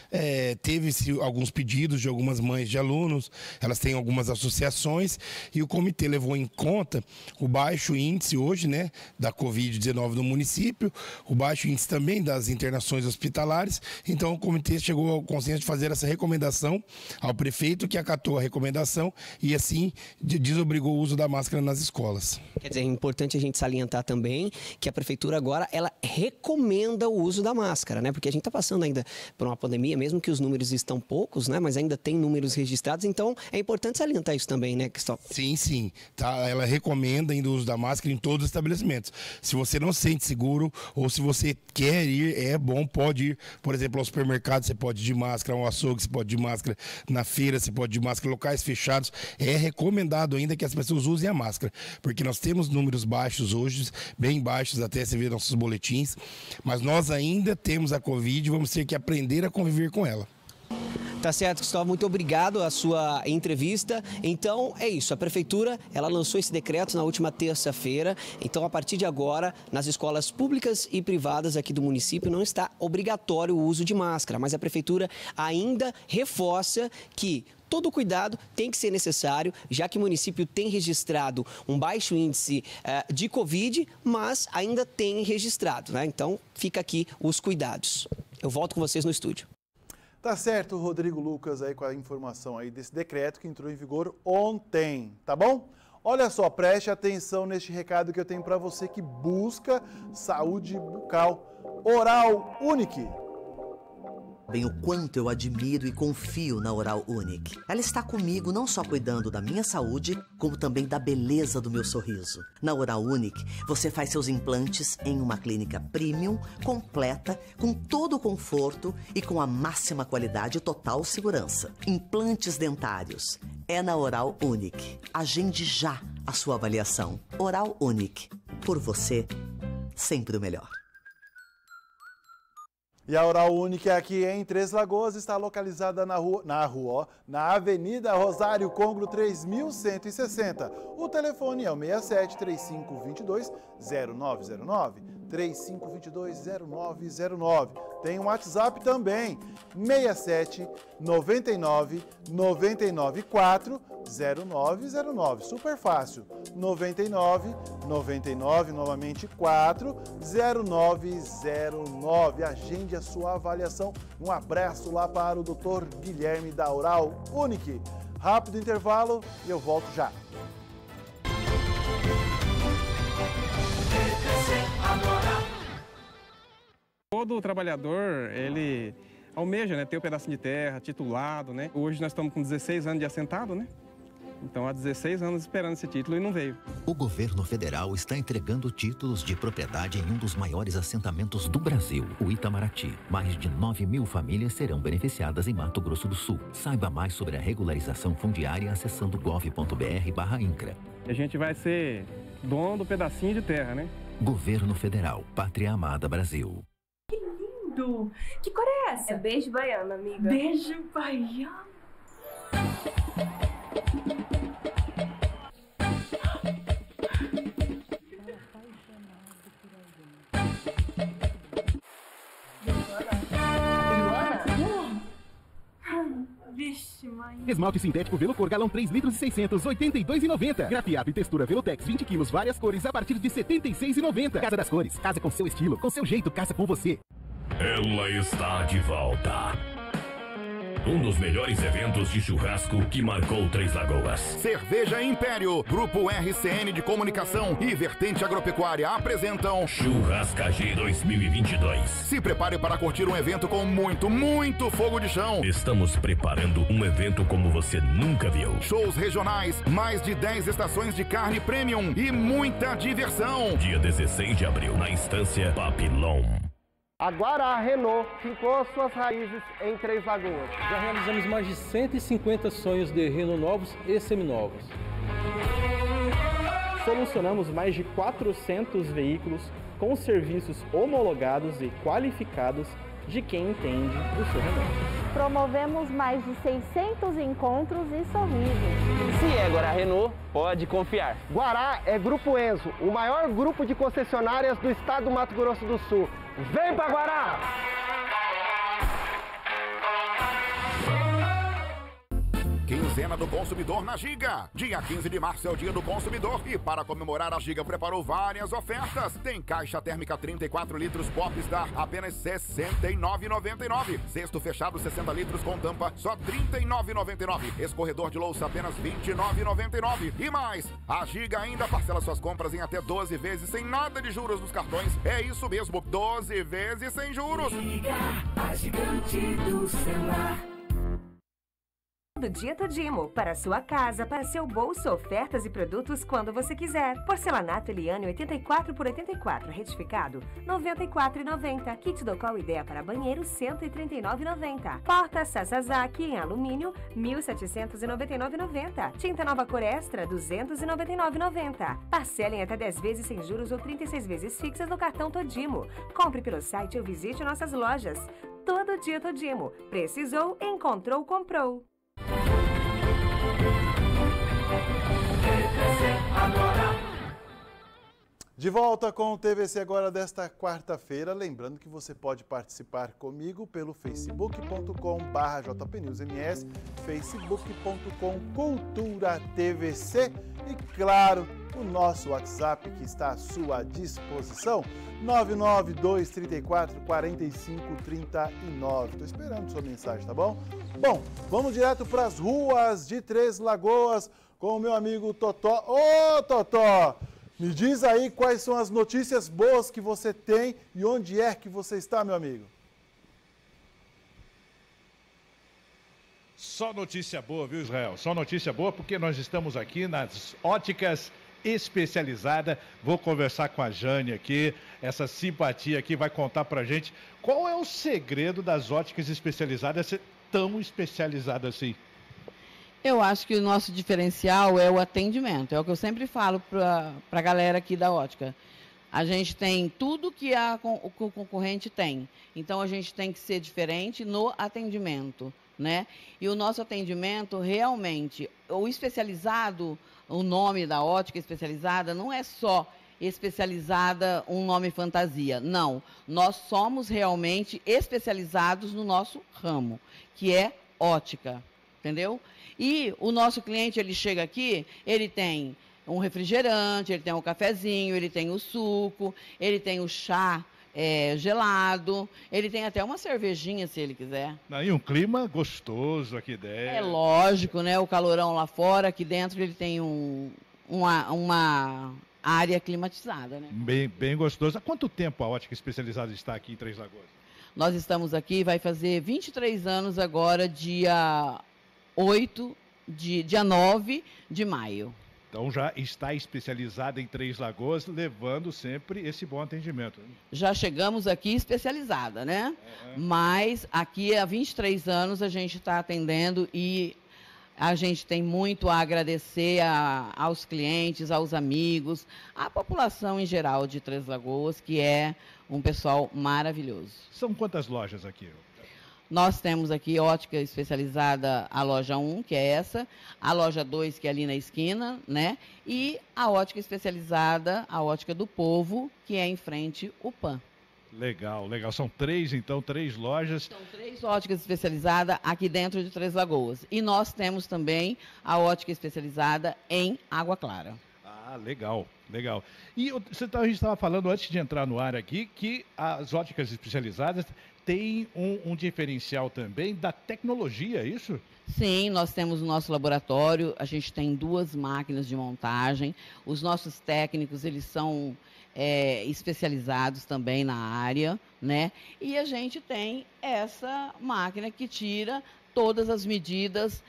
V: Teve-se alguns pedidos de algumas mães de alunos, elas têm algumas associações e o comitê levou em conta o baixo índice hoje, né, da Covid-19 no município, o baixo índice também das internações hospitalares. Então o comitê chegou ao consenso de fazer essa recomendação ao prefeito, que acatou a recomendação e assim desobrigou o uso da máscara nas escolas.
D: Quer dizer, é importante a gente salientar também que a prefeitura agora, ela recomenda o uso da máscara, né? Porque a gente está passando ainda por uma pandemia, mesmo que os números estão poucos, né? Mas ainda tem números registrados, então é importante salientar isso também, né, Cristóvão?
V: Sim, sim. Tá? Ela recomenda ainda o uso da máscara em todos os estabelecimentos. Se você não se sente seguro ou se você quer ir, é bom, pode ir. Por exemplo, ao supermercado você pode ir de máscara, ao açougue você pode ir de máscara, na feira você pode ir de máscara, locais fechados. É recomendado ainda que as pessoas usem a máscara, porque nós temos números baixos hoje, bem baixos até você ver nossos boletins, mas nós ainda temos a Covid e vamos ter que aprender a conviver com ela.
D: Tá certo, Cristóvão, muito obrigado a sua entrevista. Então, é isso, a Prefeitura, ela lançou esse decreto na última terça-feira. Então, a partir de agora, nas escolas públicas e privadas aqui do município, não está obrigatório o uso de máscara, mas a Prefeitura ainda reforça que todo cuidado tem que ser necessário, já que o município tem registrado um baixo índice de Covid, mas ainda tem registrado, né? Então, fica aqui os cuidados. Eu volto com vocês no estúdio.
C: Tá certo, Rodrigo Lucas, aí com a informação aí desse decreto que entrou em vigor ontem, tá bom? Olha só, preste atenção neste recado que eu tenho para você que busca saúde bucal. Oral Unique.
M: Bem, o quanto eu admiro e confio na Oral Unique. Ela está comigo não só cuidando da minha saúde, como também da beleza do meu sorriso. Na Oral Unique, você faz seus implantes em uma clínica premium, completa, com todo o conforto e com a máxima qualidade e total segurança. Implantes dentários. É na Oral Unique. Agende já a sua avaliação. Oral Unique. Por você, sempre o melhor.
C: E a Oral Unique aqui em Três Lagoas está localizada na Avenida Rosário Congro 3160. O telefone é o 67 3522 0909. 3522-0909. Tem um WhatsApp também, 67 99 994 0909. Super fácil. 99 99 novamente 4 0909. Agende a sua avaliação. Um abraço lá para o Dr. Guilherme da Oral Unique. Rápido intervalo e eu volto já.
E: Todo trabalhador, ele almeja, né, ter um pedacinho de terra, titulado, né? Hoje nós estamos com 16 anos de assentado, né? Então há 16 anos esperando esse título e não veio.
F: O governo federal está entregando títulos de propriedade em um dos maiores assentamentos do Brasil, o Itamaraty. Mais de 9.000 famílias serão beneficiadas em Mato Grosso do Sul. Saiba mais sobre a regularização fundiária acessando gov.br/INCRA.
E: A gente vai ser dono do pedacinho de terra, né?
F: Governo Federal, Pátria Amada Brasil.
J: Que lindo! Que cor é essa?
G: É beijo baiano, amiga.
J: Beijo baiano. Vixe, mãe.
K: Esmalte sintético Velocor galão 3 litros e 600, R$ 82,90. Grafiato e textura Velutex 20 quilos, várias cores a partir de R$ 76,90. Casa das Cores, casa com seu estilo, com seu jeito, casa com você.
W: Ela está de volta. Um dos melhores eventos de churrasco que marcou Três Lagoas.
X: Cerveja Império, Grupo RCN de Comunicação e Vertente Agropecuária apresentam
W: Churrascagem 2022.
X: Se prepare para curtir um evento com muito fogo de chão.
W: Estamos preparando um evento como você nunca viu.
X: Shows regionais, mais de 10 estações de carne premium e muita diversão.
W: Dia 16 de abril, na Estância Papillon.
N: Agora a Renault fincou suas raízes em Três Lagoas.
O: Já realizamos mais de 150 sonhos de Renault novos e seminovos.
P: Solucionamos mais de 400 veículos com serviços homologados e qualificados de quem entende o seu Renault.
Q: Promovemos mais de 600 encontros e sorrisos.
R: Se é Guará Renault, pode confiar.
N: Guará é Grupo Enzo, o maior grupo de concessionárias do estado do Mato Grosso do Sul. Vem pra Guará!
X: Quinzena do Consumidor na Giga. Dia 15 de março é o Dia do Consumidor e para comemorar a Giga preparou várias ofertas. Tem caixa térmica 34 litros Popstar, apenas R$ 69,99. Cesto fechado 60 litros com tampa, só R$ 39,99. Escorredor de louça, apenas R$ 29,99. E mais, a Giga ainda parcela suas compras em até 12 vezes sem nada de juros nos cartões. É isso mesmo, 12 vezes sem juros.
S: Giga, a gigante do celular. Do Dia Todimo, para sua casa, para seu bolso, ofertas e produtos quando você quiser. Porcelanato Eliane 84 por 84, retificado, R$ 94,90. Kit Docal Ideia para banheiro, R$ 139,90. Porta Sasazaki em alumínio, R$ 1.799,90. Tinta Nova Cor Extra, R$ 299,90. Parcelem até 10 vezes sem juros ou 36 vezes fixas no cartão Todimo. Compre pelo site ou visite nossas lojas. Todo Dia Todimo. Precisou, encontrou, comprou.
C: De volta com o TVC Agora desta quarta-feira, lembrando que você pode participar comigo pelo facebook.com/jpnewsms, facebook.com/culturatvc e, claro, o nosso WhatsApp que está à sua disposição, 992344539. Estou esperando sua mensagem, tá bom? Bom, vamos direto para as ruas de Três Lagoas com o meu amigo Totó. Ô, Totó! Me diz aí quais são as notícias boas que você tem e onde é que você está, meu amigo.
A: Só notícia boa, viu, Israel? Só notícia boa, porque nós estamos aqui nas óticas especializada. Vou conversar com a Jane aqui, essa simpatia aqui, vai contar pra gente qual é o segredo das óticas especializadas ser tão especializada assim.
H: Eu acho que o nosso diferencial é o atendimento, é o que eu sempre falo para a galera aqui da ótica. A gente tem tudo que o concorrente tem, então a gente tem que ser diferente no atendimento, né? E o nosso atendimento realmente, o especializado, o nome da ótica especializada não é só especializada um nome fantasia, não. Nós somos realmente especializados no nosso ramo, que é ótica, entendeu? E o nosso cliente, ele chega aqui, ele tem um refrigerante, ele tem um cafezinho, ele tem o suco, ele tem o chá gelado, ele tem até uma cervejinha, se ele quiser.
A: Aí um clima gostoso aqui dentro.
H: É lógico, né? O calorão lá fora, aqui dentro ele tem uma área climatizada, né?
A: Bem gostoso. Há quanto tempo a ótica especializada está aqui em Três Lagoas?
H: Nós estamos aqui, vai fazer 23 anos agora, dia 9 de maio.
A: Então já está especializada em Três Lagoas, levando sempre esse bom atendimento.
H: Já chegamos aqui especializada, né? Mas aqui há 23 anos a gente está atendendo e a gente tem muito a agradecer aos clientes, aos amigos, à população em geral de Três Lagoas, que é um pessoal maravilhoso.
A: São quantas lojas aqui?
H: Nós temos aqui ótica especializada, a loja 1, que é essa, a loja 2, que é ali na esquina, né? E a ótica especializada, a ótica do povo, que é em frente o PAN.
A: Legal, legal. São três lojas.
H: São 3 óticas especializadas aqui dentro de Três Lagoas. E nós temos também a ótica especializada em Água Clara.
A: Ah, legal, legal. E a gente estava falando antes de entrar no ar aqui que as óticas especializadas têm um diferencial também da tecnologia, é isso?
H: Sim, nós temos o nosso laboratório, a gente tem 2 máquinas de montagem, os nossos técnicos, eles são especializados também na área, né? E a gente tem essa máquina que tira todas as medidas,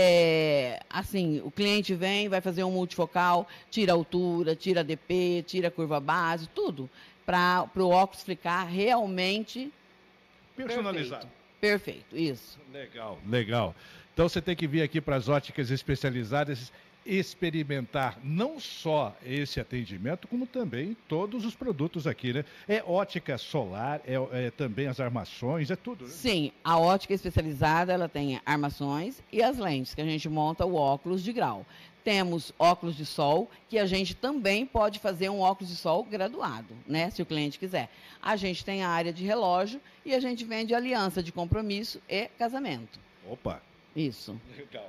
H: assim, o cliente vem, vai fazer um multifocal, tira a altura, tira a DP, tira a curva base, tudo, para o óculos ficar realmente
A: personalizado.
H: Perfeito, isso.
A: Legal, legal. Então você tem que vir aqui para as óticas especializadas experimentar não só esse atendimento, como também todos os produtos aqui, né? É ótica solar, também as armações, é tudo, né?
H: Sim, a ótica especializada, ela tem armações e as lentes, que a gente monta o óculos de grau. Temos óculos de sol, que a gente também pode fazer um óculos de sol graduado, né? Se o cliente quiser. A gente tem a área de relógio e a gente vende aliança de compromisso e casamento.
A: Opa!
H: Isso.
A: Legal.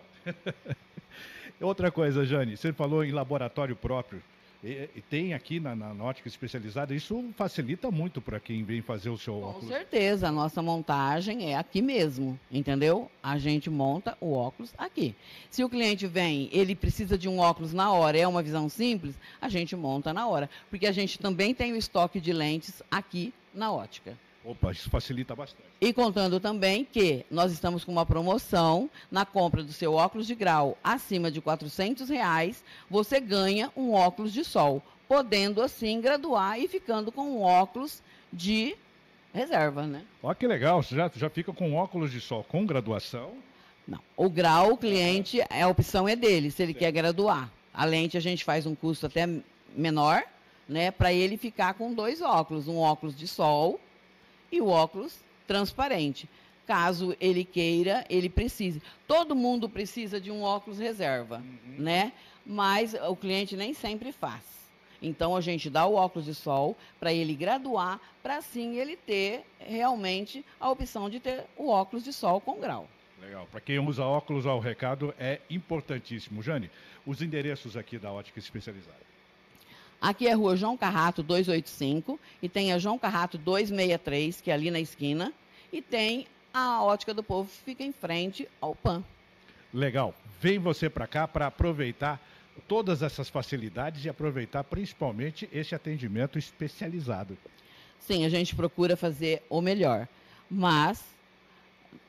A: Outra coisa, Jane, você falou em laboratório próprio. E tem aqui na ótica especializada, isso facilita muito para quem vem fazer o seu óculos.
H: Com certeza, a nossa montagem é aqui mesmo, entendeu? A gente monta o óculos aqui. Se o cliente vem, ele precisa de um óculos na hora, é uma visão simples, a gente monta na hora. Porque a gente também tem o estoque de lentes aqui na ótica.
A: Opa, isso facilita bastante.
H: E contando também que nós estamos com uma promoção na compra do seu óculos de grau acima de R$400, você ganha um óculos de sol, podendo assim graduar e ficando com um óculos de reserva, né?
A: Olha que legal, você já fica com óculos de sol com graduação?
H: Não, o grau, o cliente, a opção é dele, se ele quer graduar. A lente a gente faz um custo até menor, né, para ele ficar com 2 óculos, um óculos de sol e o óculos transparente. Caso ele queira, ele precise. Todo mundo precisa de um óculos reserva, né? Mas o cliente nem sempre faz. Então, a gente dá o óculos de sol para ele graduar, para assim ele ter realmente a opção de ter o óculos de sol com grau.
A: Legal. Para quem usa óculos, o recado é importantíssimo. Jane, os endereços aqui da ótica especializada.
H: Aqui é Rua João Carrato 285 e tem a João Carrato 263, que é ali na esquina, e tem a Ótica do Povo, que fica em frente ao PAN.
A: Legal. Vem você para cá para aproveitar todas essas facilidades e aproveitar principalmente esse atendimento especializado.
H: Sim, a gente procura fazer o melhor, mas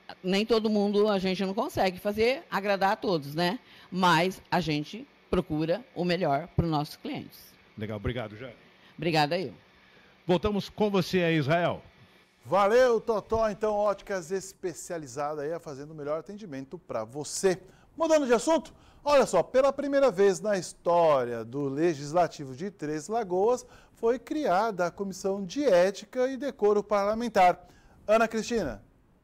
H: Nem todo mundo a gente não consegue fazer, agradar a todos, né? Mas a gente procura o melhor para os nossos clientes.
A: Legal, obrigado, Jane.
H: Obrigada eu.
A: Voltamos com você aí, Israel.
C: Valeu, Totó. Então, Óticas Especializadas aí, fazendo o melhor atendimento para você. Mudando de assunto, olha só, pela primeira vez na história do Legislativo de Três Lagoas, foi criada a Comissão de Ética e Decoro Parlamentar. Ana Cristina.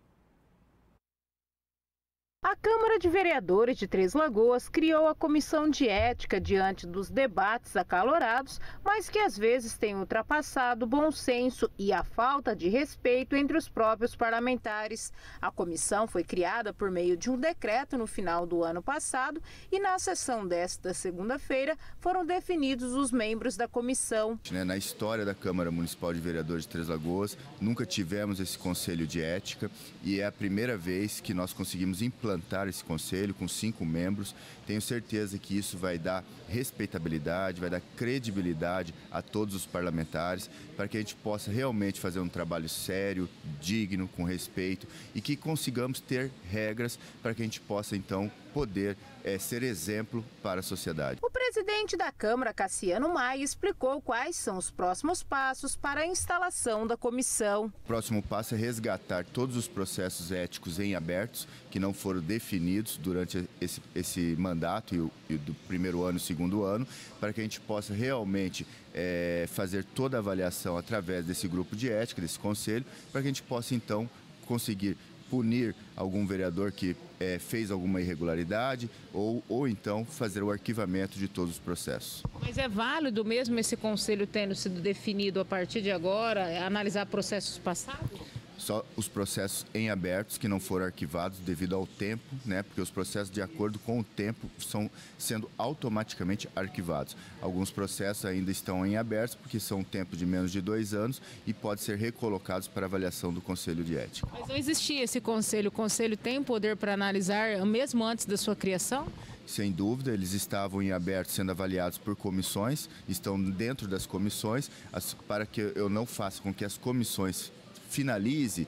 I: A Câmara de Vereadores de Três Lagoas criou a Comissão de Ética diante dos debates acalorados, mas que às vezes tem ultrapassado o bom senso e a falta de respeito entre os próprios parlamentares. A comissão foi criada por meio de um decreto no final do ano passado e na sessão desta segunda-feira foram definidos os membros da comissão.
L: Na história da Câmara Municipal de Vereadores de Três Lagoas, nunca tivemos esse Conselho de Ética e é a primeira vez que nós conseguimos implantar esse conselho com 5 membros. Tenho certeza que isso vai dar respeitabilidade, vai dar credibilidade a todos os parlamentares, para que a gente possa realmente fazer um trabalho sério, digno, com respeito e que consigamos ter regras para que a gente possa, então, poder ser exemplo para a sociedade.
I: O presidente da Câmara, Cassiano Maia, explicou quais são os próximos passos para a instalação da comissão.
L: O próximo passo é resgatar todos os processos éticos em abertos que não foram definidos durante esse mandato e do primeiro ano e segundo ano, para que a gente possa realmente fazer toda a avaliação através desse grupo de ética, desse conselho, para que a gente possa então conseguir punir algum vereador que fez alguma irregularidade ou então fazer o arquivamento de todos os processos.
I: Mas é válido mesmo esse conselho tendo sido definido a partir de agora, analisar processos passados?
L: Só os processos em abertos que não foram arquivados devido ao tempo, né? Porque os processos, de acordo com o tempo, estão sendo automaticamente arquivados. Alguns processos ainda estão em abertos porque são um tempo de menos de 2 anos e podem ser recolocados para avaliação do Conselho de Ética.
I: Mas não existia esse conselho. O conselho tem poder para analisar mesmo antes da sua criação?
L: Sem dúvida, eles estavam em aberto sendo avaliados por comissões, estão dentro das comissões, para que eu não faça com que as comissões finalize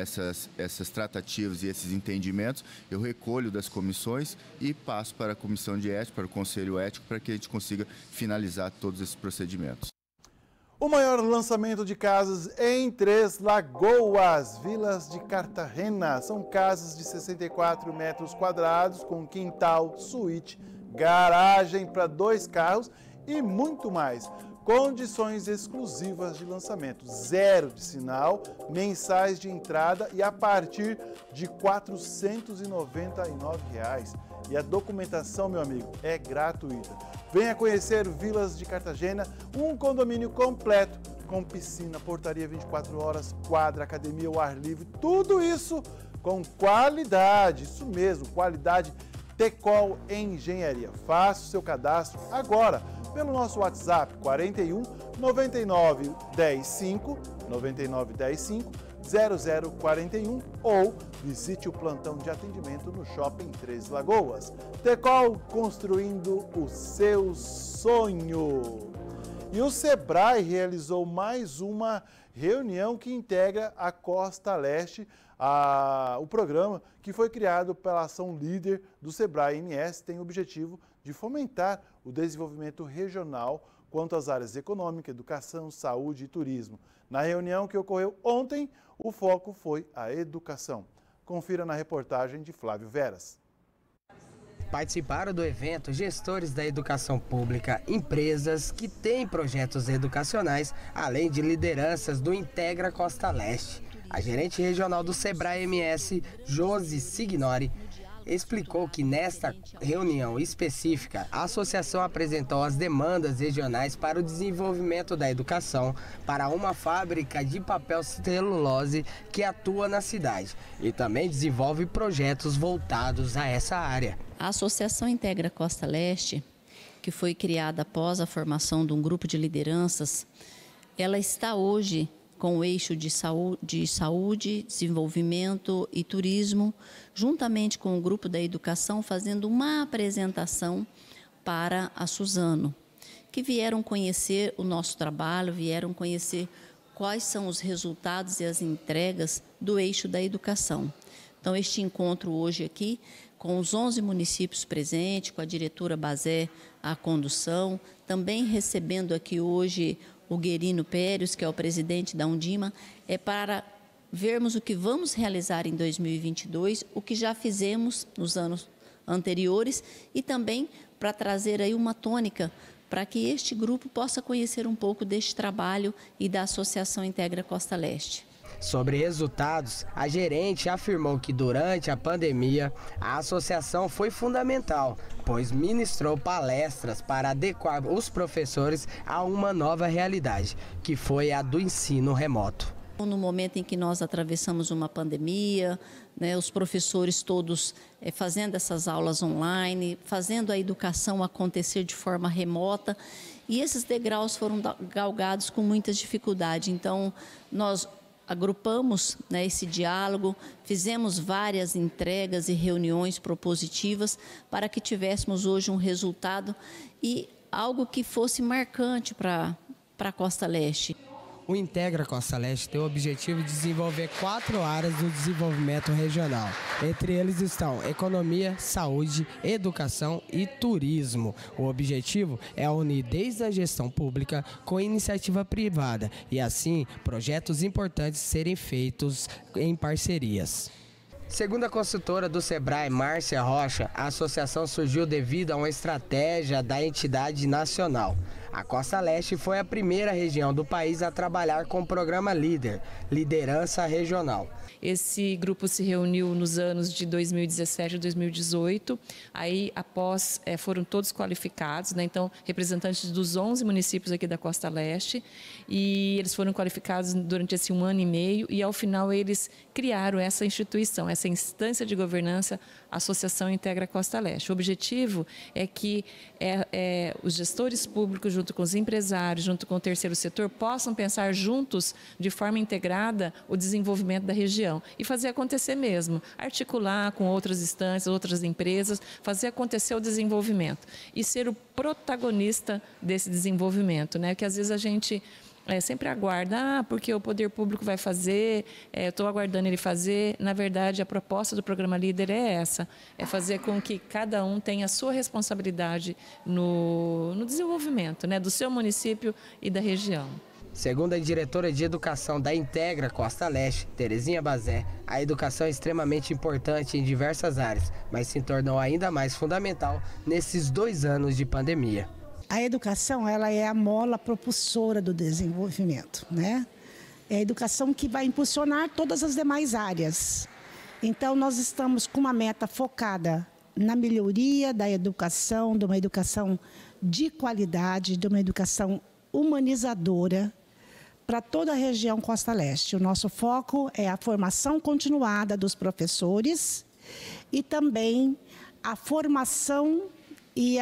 L: essas tratativas e esses entendimentos, eu recolho das comissões e passo para a Comissão de Ética, para o Conselho Ético, para que a gente consiga finalizar todos esses procedimentos.
C: O maior lançamento de casas em Três Lagoas, Vilas de Cartagena. São casas de 64 metros quadrados, com quintal, suíte, garagem para 2 carros e muito mais. Condições exclusivas de lançamento, 0 de sinal, mensais de entrada e a partir de R$ 499. E a documentação, meu amigo, é gratuita. Venha conhecer Vilas de Cartagena, um condomínio completo, com piscina, portaria 24 horas, quadra, academia ao ar livre, tudo isso com qualidade, isso mesmo, qualidade Tecol Engenharia. Faça o seu cadastro agora pelo nosso WhatsApp 41 99 105 0041 ou visite o plantão de atendimento no Shopping Três Lagoas. Tecol, construindo o seu sonho. E o Sebrae realizou mais uma reunião que integra a Costa Leste, o programa que foi criado pela ação líder do Sebrae MS, tem o objetivo de fomentar o desenvolvimento regional quanto às áreas econômica, educação, saúde e turismo. Na reunião que ocorreu ontem, o foco foi a educação. Confira na reportagem de Flávio Veras.
T: Participaram do evento gestores da educação pública, empresas que têm projetos educacionais, além de lideranças do Integra Costa Leste. A gerente regional do Sebrae MS, Josi Signori, explicou que nesta reunião específica, a associação apresentou as demandas regionais para o desenvolvimento da educação para uma fábrica de papel celulose que atua na cidade e também desenvolve projetos voltados a essa área.
U: A Associação Integra Costa Leste, que foi criada após a formação de um grupo de lideranças, ela está hoje com o eixo de saúde, desenvolvimento e turismo, juntamente com o grupo da educação, fazendo uma apresentação para a Suzano, que vieram conhecer o nosso trabalho, vieram conhecer quais são os resultados e as entregas do eixo da educação. Então, este encontro hoje aqui, com os 11 municípios presentes, com a diretora Bazé, a condução, também recebendo aqui hoje o Guerino Pérez, que é o presidente da Undima, é para vermos o que vamos realizar em 2022, o que já fizemos nos anos anteriores e também para trazer aí uma tônica para que este grupo possa conhecer um pouco deste trabalho e da Associação Integra Costa Leste.
T: Sobre resultados, a gerente afirmou que durante a pandemia, a associação foi fundamental, pois ministrou palestras para adequar os professores a uma nova realidade, que foi a do ensino remoto.
U: No momento em que nós atravessamos uma pandemia, né, os professores todos fazendo essas aulas online, fazendo a educação acontecer de forma remota, e esses degraus foram galgados com muita dificuldade. Então, nós agrupamos, né, esse diálogo, fizemos várias entregas e reuniões propositivas para que tivéssemos hoje um resultado e algo que fosse marcante para a Costa Leste.
T: O Integra Costa Leste tem o objetivo de desenvolver 4 áreas do desenvolvimento regional. Entre eles estão economia, saúde, educação e turismo. O objetivo é unir desde a gestão pública com a iniciativa privada e, assim, projetos importantes serem feitos em parcerias. Segundo a consultora do Sebrae, Márcia Rocha, a associação surgiu devido a uma estratégia da entidade nacional. A Costa Leste foi a primeira região do país a trabalhar com o programa LEADER, Liderança Regional.
B: Esse grupo se reuniu nos anos de 2017 e 2018, aí após foram todos qualificados, né? Então representantes dos 11 municípios aqui da Costa Leste, e eles foram qualificados durante esse 1 ano e meio e ao final eles criaram essa instituição, essa instância de governança, Associação Integra Costa Leste. O objetivo é que os gestores públicos, junto com os empresários, junto com o terceiro setor, possam pensar juntos, de forma integrada, o desenvolvimento da região e fazer acontecer mesmo, articular com outras instâncias, outras empresas, fazer acontecer o desenvolvimento e ser o protagonista desse desenvolvimento, né? Que às vezes a gente sempre aguarda, porque o poder público vai fazer, estou aguardando ele fazer. Na verdade, a proposta do programa LEADER é essa, é fazer com que cada um tenha a sua responsabilidade no desenvolvimento, né, do seu município e da região.
T: Segundo a diretora de Educação da Integra Costa Leste, Terezinha Bazé, a educação é extremamente importante em diversas áreas, mas se tornou ainda mais fundamental nesses 2 anos de pandemia.
D: A educação, ela é a mola propulsora do desenvolvimento, né? É a educação que vai impulsionar todas as demais áreas. Então, nós estamos com uma meta focada na melhoria da educação, de uma educação de qualidade, de uma educação humanizadora para toda a região Costa Leste. O nosso foco é a formação continuada dos professores e também a formação e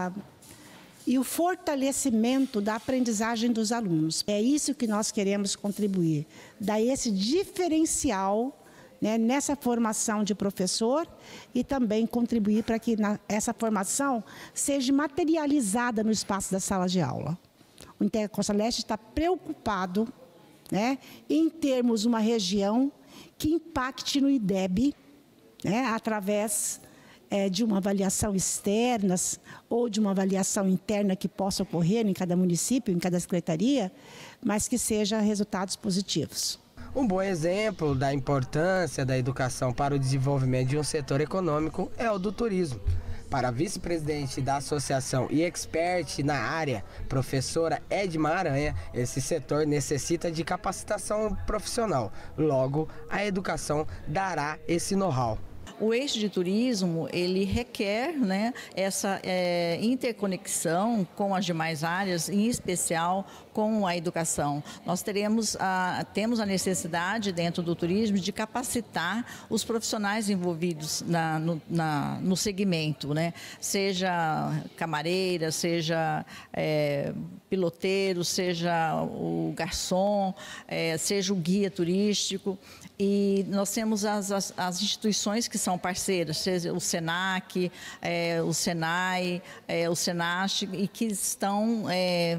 D: o fortalecimento da aprendizagem dos alunos. É isso que nós queremos contribuir, dar esse diferencial, né, nessa formação de professor e também contribuir para que essa formação seja materializada no espaço da sala de aula. O Integra Costa Leste está preocupado, né, em termos uma região que impacte no IDEB, né, através de uma avaliação externa ou de uma avaliação interna que possa ocorrer em cada município, em cada secretaria, mas que seja resultados positivos.
T: Um bom exemplo da importância da educação para o desenvolvimento de um setor econômico é o do turismo. Para a vice-presidente da associação e expert na área, professora Edma Aranha, esse setor necessita de capacitação profissional. Logo, a educação dará esse know-how.
U: O eixo de turismo, ele requer, né, essa interconexão com as demais áreas, em especial com a educação. Nós temos a necessidade dentro do turismo de capacitar os profissionais envolvidos no segmento, né? Seja camareira, seja piloteiro, seja o garçom, seja o guia turístico. E nós temos as instituições que são parceiras, seja o SENAC, o SENAI, o SENASH, e que estão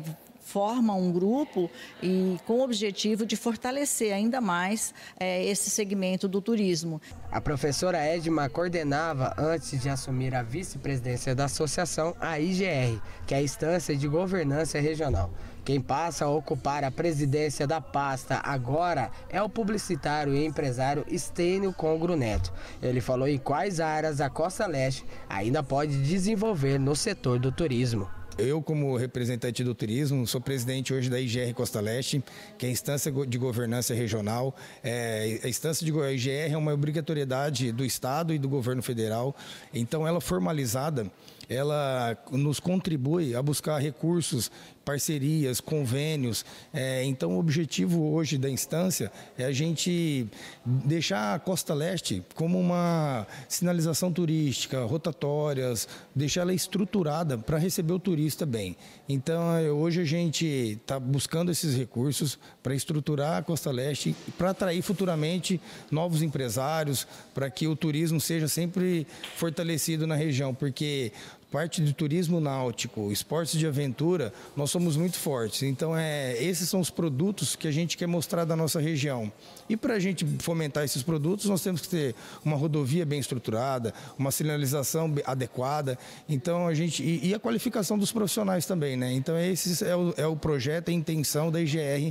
E: forma um grupo e com o objetivo de fortalecer ainda mais esse segmento do turismo.
T: A professora Edma coordenava, antes de assumir a vice-presidência da associação, a IGR, que é a Instância de Governança Regional. Quem passa a ocupar a presidência da pasta agora é o publicitário e empresário Estênio Congro Neto. Ele falou em quais áreas a Costa Leste ainda pode desenvolver no setor do turismo.
F: Eu, como representante do turismo, sou presidente hoje da IGR Costa Leste, que é a Instância de Governança Regional. A instância de IGR é uma obrigatoriedade do Estado e do governo federal, então ela formalizada, ela nos contribui a buscar recursos, parcerias, convênios. Então o objetivo hoje da instância é a gente deixar a Costa Leste como uma sinalização turística, rotatórias, deixar ela estruturada para receber o turista bem. Então hoje a gente está buscando esses recursos para estruturar a Costa Leste e para atrair futuramente novos empresários, para que o turismo seja sempre fortalecido na região, porque parte de turismo náutico, esportes de aventura, nós somos muito fortes. Então, esses são os produtos que a gente quer mostrar da nossa região. E para a gente fomentar esses produtos, nós temos que ter uma rodovia bem estruturada, uma sinalização adequada. Então, e a qualificação dos profissionais também, né? Então, esse é o projeto, a intenção da IGR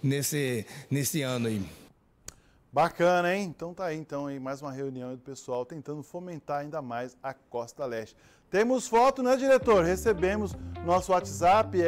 F: nesse ano aí.
C: Bacana, hein? Então tá aí, mais uma reunião do pessoal tentando fomentar ainda mais a Costa Leste. Temos foto, né, diretor? Recebemos nosso WhatsApp.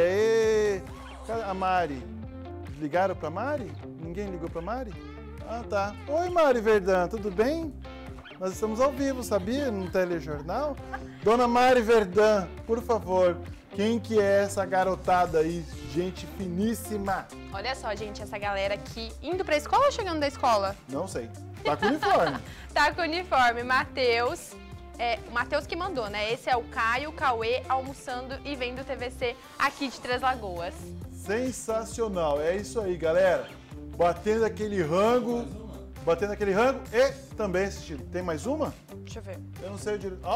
C: Cadê a Mari? Ligaram pra Mari? Ninguém ligou pra Mari? Ah, tá. Oi, Mari Verdun, tudo bem? Nós estamos ao vivo, sabia? No telejornal. Dona Mari Verdun, por favor, quem que é essa garotada aí? Gente finíssima.
M: Olha só, gente, essa galera aqui indo pra escola ou chegando da escola?
C: Não sei. Tá com uniforme.
M: Tá com uniforme. Matheus. O Matheus que mandou, né? Esse é o Caio, Cauê, almoçando e vendo o TVC aqui de Três Lagoas.
C: Sensacional. É isso aí, galera. Batendo aquele rango e também assistindo. Tem mais uma?
M: Deixa eu ver.
C: Eu não sei o direito.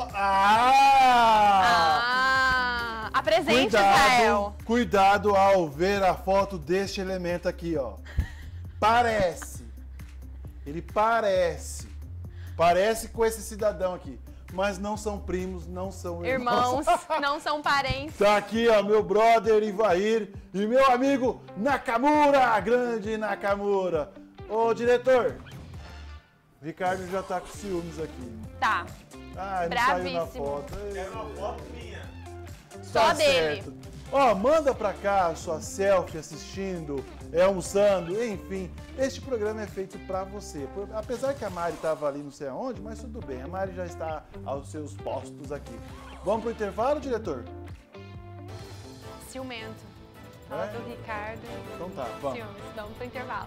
M: Apresente, Israel.
C: Cuidado ao ver a foto deste elemento aqui, ó. Parece. Ele parece. Parece com esse cidadão aqui. Mas não são primos, não são
M: irmãos. Não são parentes.
C: Tá aqui, ó, meu brother Ivair e meu amigo Nakamura, grande Nakamura. Ô, diretor, o Ricardo já tá com ciúmes aqui.
M: Tá.
C: Ah, não saiu na foto.
M: É uma foto minha.
C: Tá
M: Só dele.
C: Certo. Ó, manda pra cá a sua selfie assistindo, almoçando, enfim. Este programa é feito pra você. Apesar que a Mari tava ali não sei aonde, mas tudo bem. A Mari já está aos seus postos aqui. Vamos pro intervalo, diretor?
M: Ciumento. Fala do Ricardo.
C: Então tá, vamos.
M: Ciúmes. Vamos pro intervalo.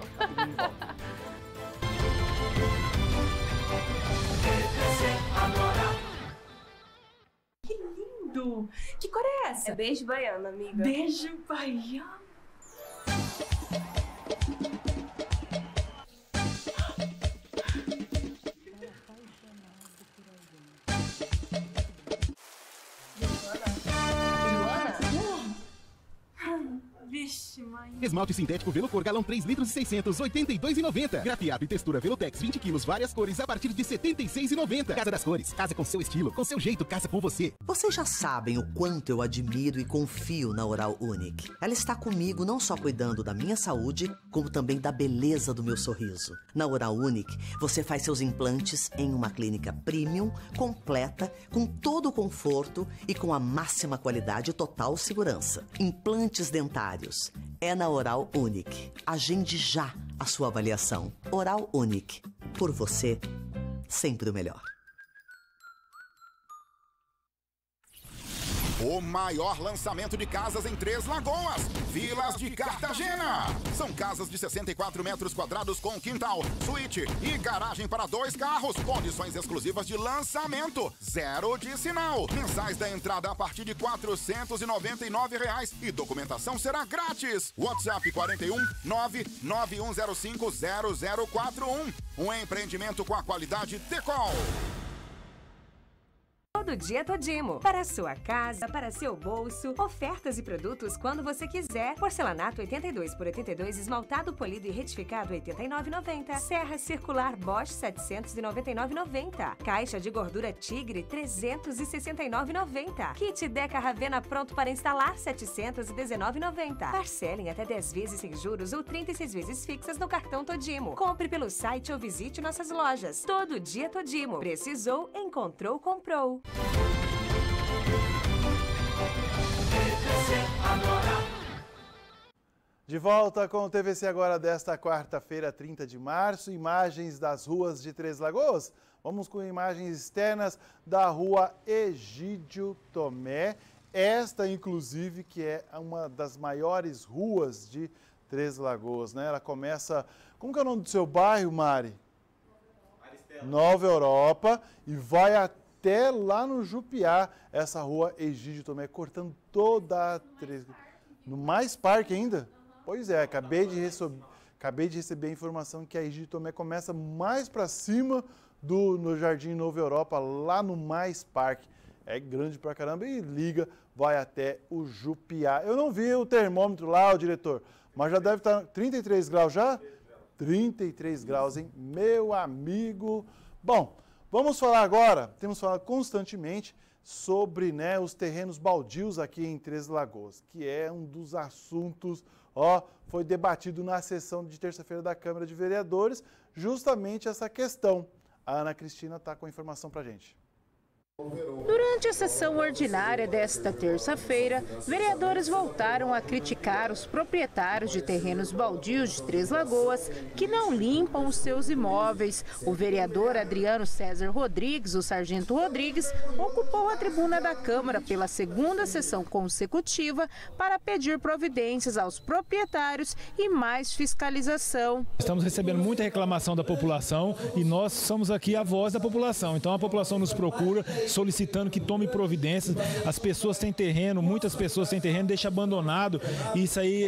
J: Que lindo! Que cor é essa?
S: É beijo baiano, amiga.
J: Beijo baiano? Vixe, mãe.
K: Esmalte sintético Velocor galão 3 litros e 600, R$ 82,90. Grafiado e textura Velotex 20 quilos, várias cores a partir de R$ 76,90. Casa das Cores, casa com seu estilo, com seu jeito, casa com você.
V: Vocês já sabem o quanto eu admiro e confio na Oral Unique. Ela está comigo não só cuidando da minha saúde, como também da beleza do meu sorriso. Na Oral Unique, você faz seus implantes em uma clínica premium, completa, com todo o conforto e com a máxima qualidade e total segurança. Implantes dentários. É na Oral Unique. Agende já a sua avaliação. Oral Unique. Por você, sempre o melhor.
X: O maior lançamento de casas em Três Lagoas, Vilas de Cartagena. São casas de 64 metros quadrados com quintal, suíte e garagem para 2 carros. Condições exclusivas de lançamento, 0 de sinal. Mensais da entrada a partir de R$ 499 e documentação será grátis. WhatsApp 41 99105 0041. Um empreendimento com a qualidade Decol.
S: Todo dia Todimo. Para sua casa, para seu bolso, ofertas e produtos quando você quiser. Porcelanato 82 por 82, esmaltado, polido e retificado 89,90. Serra circular Bosch 799,90. Caixa de gordura Tigre 369,90. Kit Deca Ravena pronto para instalar 719,90. Parcela em até 10 vezes sem juros ou 36 vezes fixas no cartão Todimo. Compre pelo site ou visite nossas lojas. Todo dia Todimo. Precisou, encontrou, comprou.
C: De volta com o TVC Agora desta quarta-feira, 30 de março. Imagens das ruas de Três Lagoas. Vamos com imagens externas da rua Egídio Tomé. Esta, inclusive, que é uma das maiores ruas de Três Lagoas, né? Ela começa... Como que é o nome do seu bairro, Mari? Nova Europa, e vai até lá no Jupiá, essa rua Egídio Tomé, cortando toda a... No Mais Parque ainda? Pois é, acabei de receber a informação que a Egídio Tomé começa mais para cima no Jardim Nova Europa, lá no Mais Parque. É grande pra caramba e liga, vai até o Jupiá. Eu não vi o termômetro lá, o diretor, mas já deve estar 33 graus já? 33 graus, hein? Meu amigo. Bom, vamos falar agora, temos falado constantemente sobre, né, os terrenos baldios aqui em Três Lagoas, que é um dos assuntos, foi debatido na sessão de terça-feira da Câmara de Vereadores, justamente essa questão. A Ana Cristina está com a informação para a gente.
I: Durante a sessão ordinária desta terça-feira, vereadores voltaram a criticar os proprietários de terrenos baldios de Três Lagoas que não limpam os seus imóveis. O vereador Adriano César Rodrigues, o Sargento Rodrigues, ocupou a tribuna da Câmara pela segunda sessão consecutiva para pedir providências aos proprietários e mais fiscalização.
G: Estamos recebendo muita reclamação da população e nós somos aqui a voz da população. Então a população nos procura solicitando que tome providências. As pessoas têm terreno, muitas pessoas têm terreno, deixa abandonado. E isso aí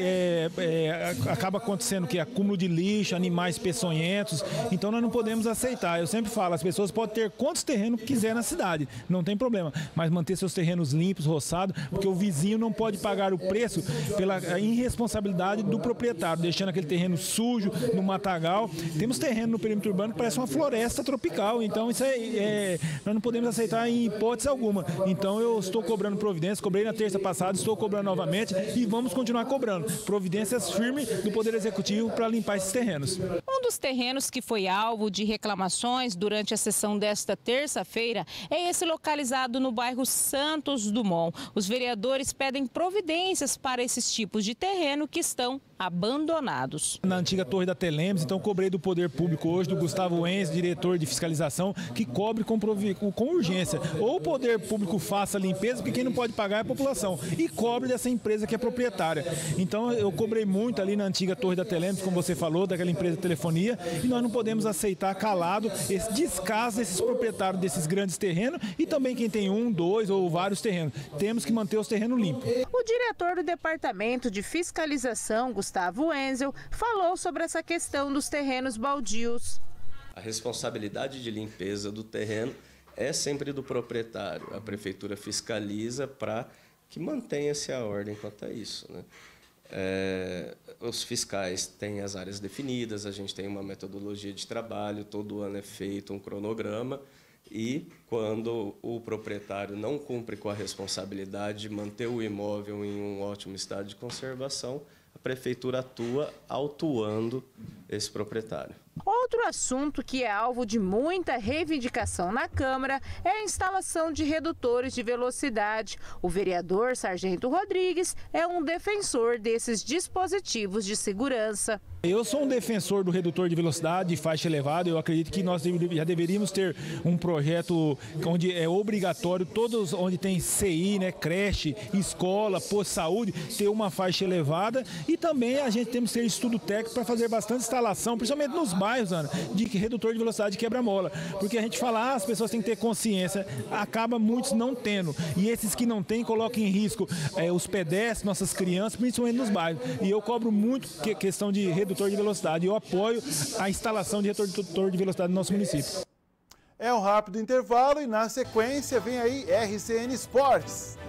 G: acaba acontecendo que acúmulo de lixo, animais peçonhentos. Então nós não podemos aceitar. Eu sempre falo, as pessoas podem ter quantos terrenos quiser na cidade, não tem problema. Mas manter seus terrenos limpos, roçados, porque o vizinho não pode pagar o preço pela irresponsabilidade do proprietário, deixando aquele terreno sujo, no matagal. Temos terreno no perímetro urbano que parece uma floresta tropical. Então isso nós não podemos aceitar em hipótese alguma. Então eu estou cobrando providências, cobrei na terça passada, estou cobrando novamente e vamos continuar cobrando providências firmes do Poder Executivo para limpar esses terrenos.
I: Um dos terrenos que foi alvo de reclamações durante a sessão desta terça-feira é esse localizado no bairro Santos Dumont. Os vereadores pedem providências para esses tipos de terreno que estão abandonados.
G: Na antiga Torre da Telemes, então cobrei do Poder Público hoje, do Gustavo Enz, diretor de fiscalização, que cobre com urgência. Ou o Poder Público faça a limpeza, porque quem não pode pagar é a população, e cobre dessa empresa que é proprietária. Então eu cobrei muito ali na antiga Torre da Telemes, como você falou, daquela empresa de telefonia, e nós não podemos aceitar calado esse descaso desses proprietários desses grandes terrenos e também quem tem 1, 2 ou vários terrenos. Temos que manter os terrenos limpos.
I: O diretor do Departamento de Fiscalização, Gustavo Enzel, falou sobre essa questão dos terrenos baldios.
O: A responsabilidade de limpeza do terreno é sempre do proprietário. A prefeitura fiscaliza para que mantenha-se a ordem quanto a isso, né? Os fiscais têm as áreas definidas, a gente tem uma metodologia de trabalho, todo ano é feito um cronograma e quando o proprietário não cumpre com a responsabilidade de manter o imóvel em um ótimo estado de conservação, a prefeitura atua autuando esse proprietário.
I: Outro assunto que é alvo de muita reivindicação na Câmara é a instalação de redutores de velocidade. O vereador Sargento Rodrigues é um defensor desses dispositivos de segurança.
G: Eu sou um defensor do redutor de velocidade, de faixa elevada. Eu acredito que nós já deveríamos ter um projeto onde é obrigatório, todos onde tem CI, né, creche, escola, posto de saúde, ter uma faixa elevada. E também a gente temos que ter estudo técnico para fazer bastante instalação, principalmente nos bairros, Ana, de redutor de velocidade de quebra-mola. Porque a gente fala, as pessoas têm que ter consciência, acaba muitos não tendo. E esses que não têm colocam em risco os pedestres, nossas crianças, principalmente nos bairros. E eu cobro muito questão de redutor de velocidade. Eu apoio a instalação de redutor de velocidade no nosso município.
C: É um rápido intervalo e na sequência vem aí RCN Sports.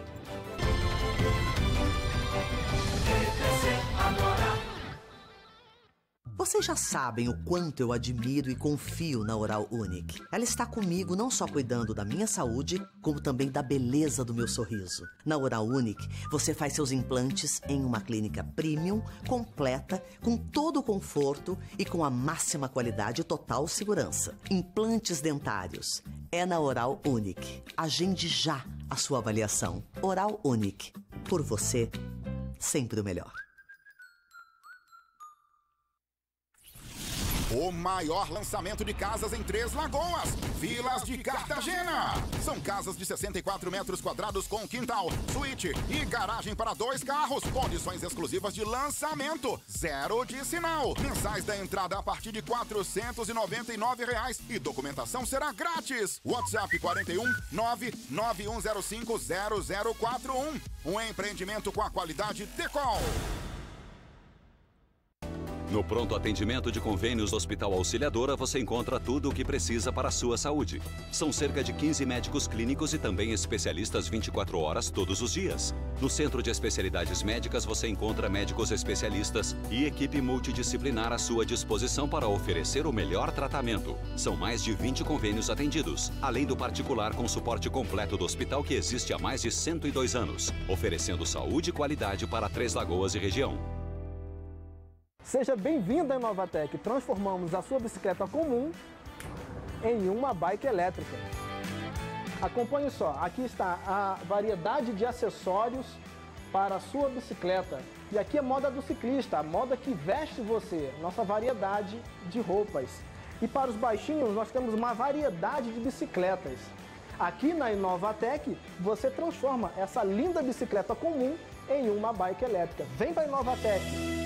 V: Vocês já sabem o quanto eu admiro e confio na Oral Unique. Ela está comigo não só cuidando da minha saúde, como também da beleza do meu sorriso. Na Oral Unique, você faz seus implantes em uma clínica premium, completa, com todo o conforto e com a máxima qualidade e total segurança. Implantes dentários. É na Oral Unique. Agende já a sua avaliação. Oral Unique. Por você, sempre o melhor.
X: O maior lançamento de casas em Três Lagoas, Vilas de Cartagena. São casas de 64 metros quadrados com quintal, suíte e garagem para 2 carros. Condições exclusivas de lançamento, 0 de sinal. Mensais da entrada a partir de R$ 499 e documentação será grátis. WhatsApp 41 99105 0041. Um empreendimento com a qualidade Decol.
P: No pronto atendimento de convênios do Hospital Auxiliadora, você encontra tudo o que precisa para a sua saúde. São cerca de 15 médicos clínicos e também especialistas 24 horas todos os dias. No Centro de Especialidades Médicas, você encontra médicos especialistas e equipe multidisciplinar à sua disposição para oferecer o melhor tratamento. São mais de 20 convênios atendidos, além do particular com suporte completo do hospital que existe há mais de 102 anos, oferecendo saúde e qualidade para Três Lagoas e região.
Q: Seja bem-vindo à Inovatec. Transformamos a sua bicicleta comum em uma bike elétrica. Acompanhe só, aqui está a variedade de acessórios para a sua bicicleta. E aqui é a moda do ciclista, a moda que veste você, nossa variedade de roupas. E para os baixinhos, nós temos uma variedade de bicicletas. Aqui na Inovatec, você transforma essa linda bicicleta comum em uma bike elétrica. Vem para a Inovatec!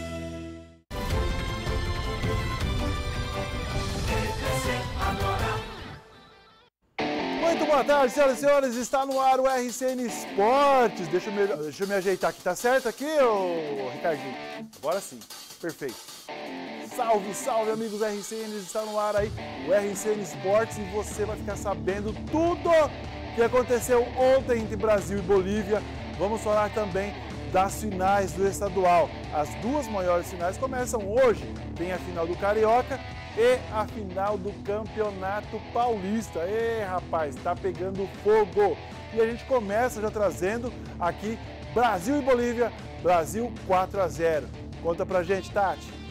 C: Muito boa tarde, senhoras e senhores, está no ar o RCN Esportes. Deixa eu me ajeitar aqui, tá certo aqui, ô Ricardinho? Agora sim, perfeito. Salve, salve, amigos RCN, está no ar aí o RCN Esportes e você vai ficar sabendo tudo que aconteceu ontem entre Brasil e Bolívia. Vamos falar também das finais do estadual. As duas maiores finais começam hoje, tem a final do Carioca e a final do Campeonato Paulista. Ê, rapaz, tá pegando fogo. E a gente começa já trazendo aqui Brasil e Bolívia, Brasil 4-0. Conta pra gente, Tati.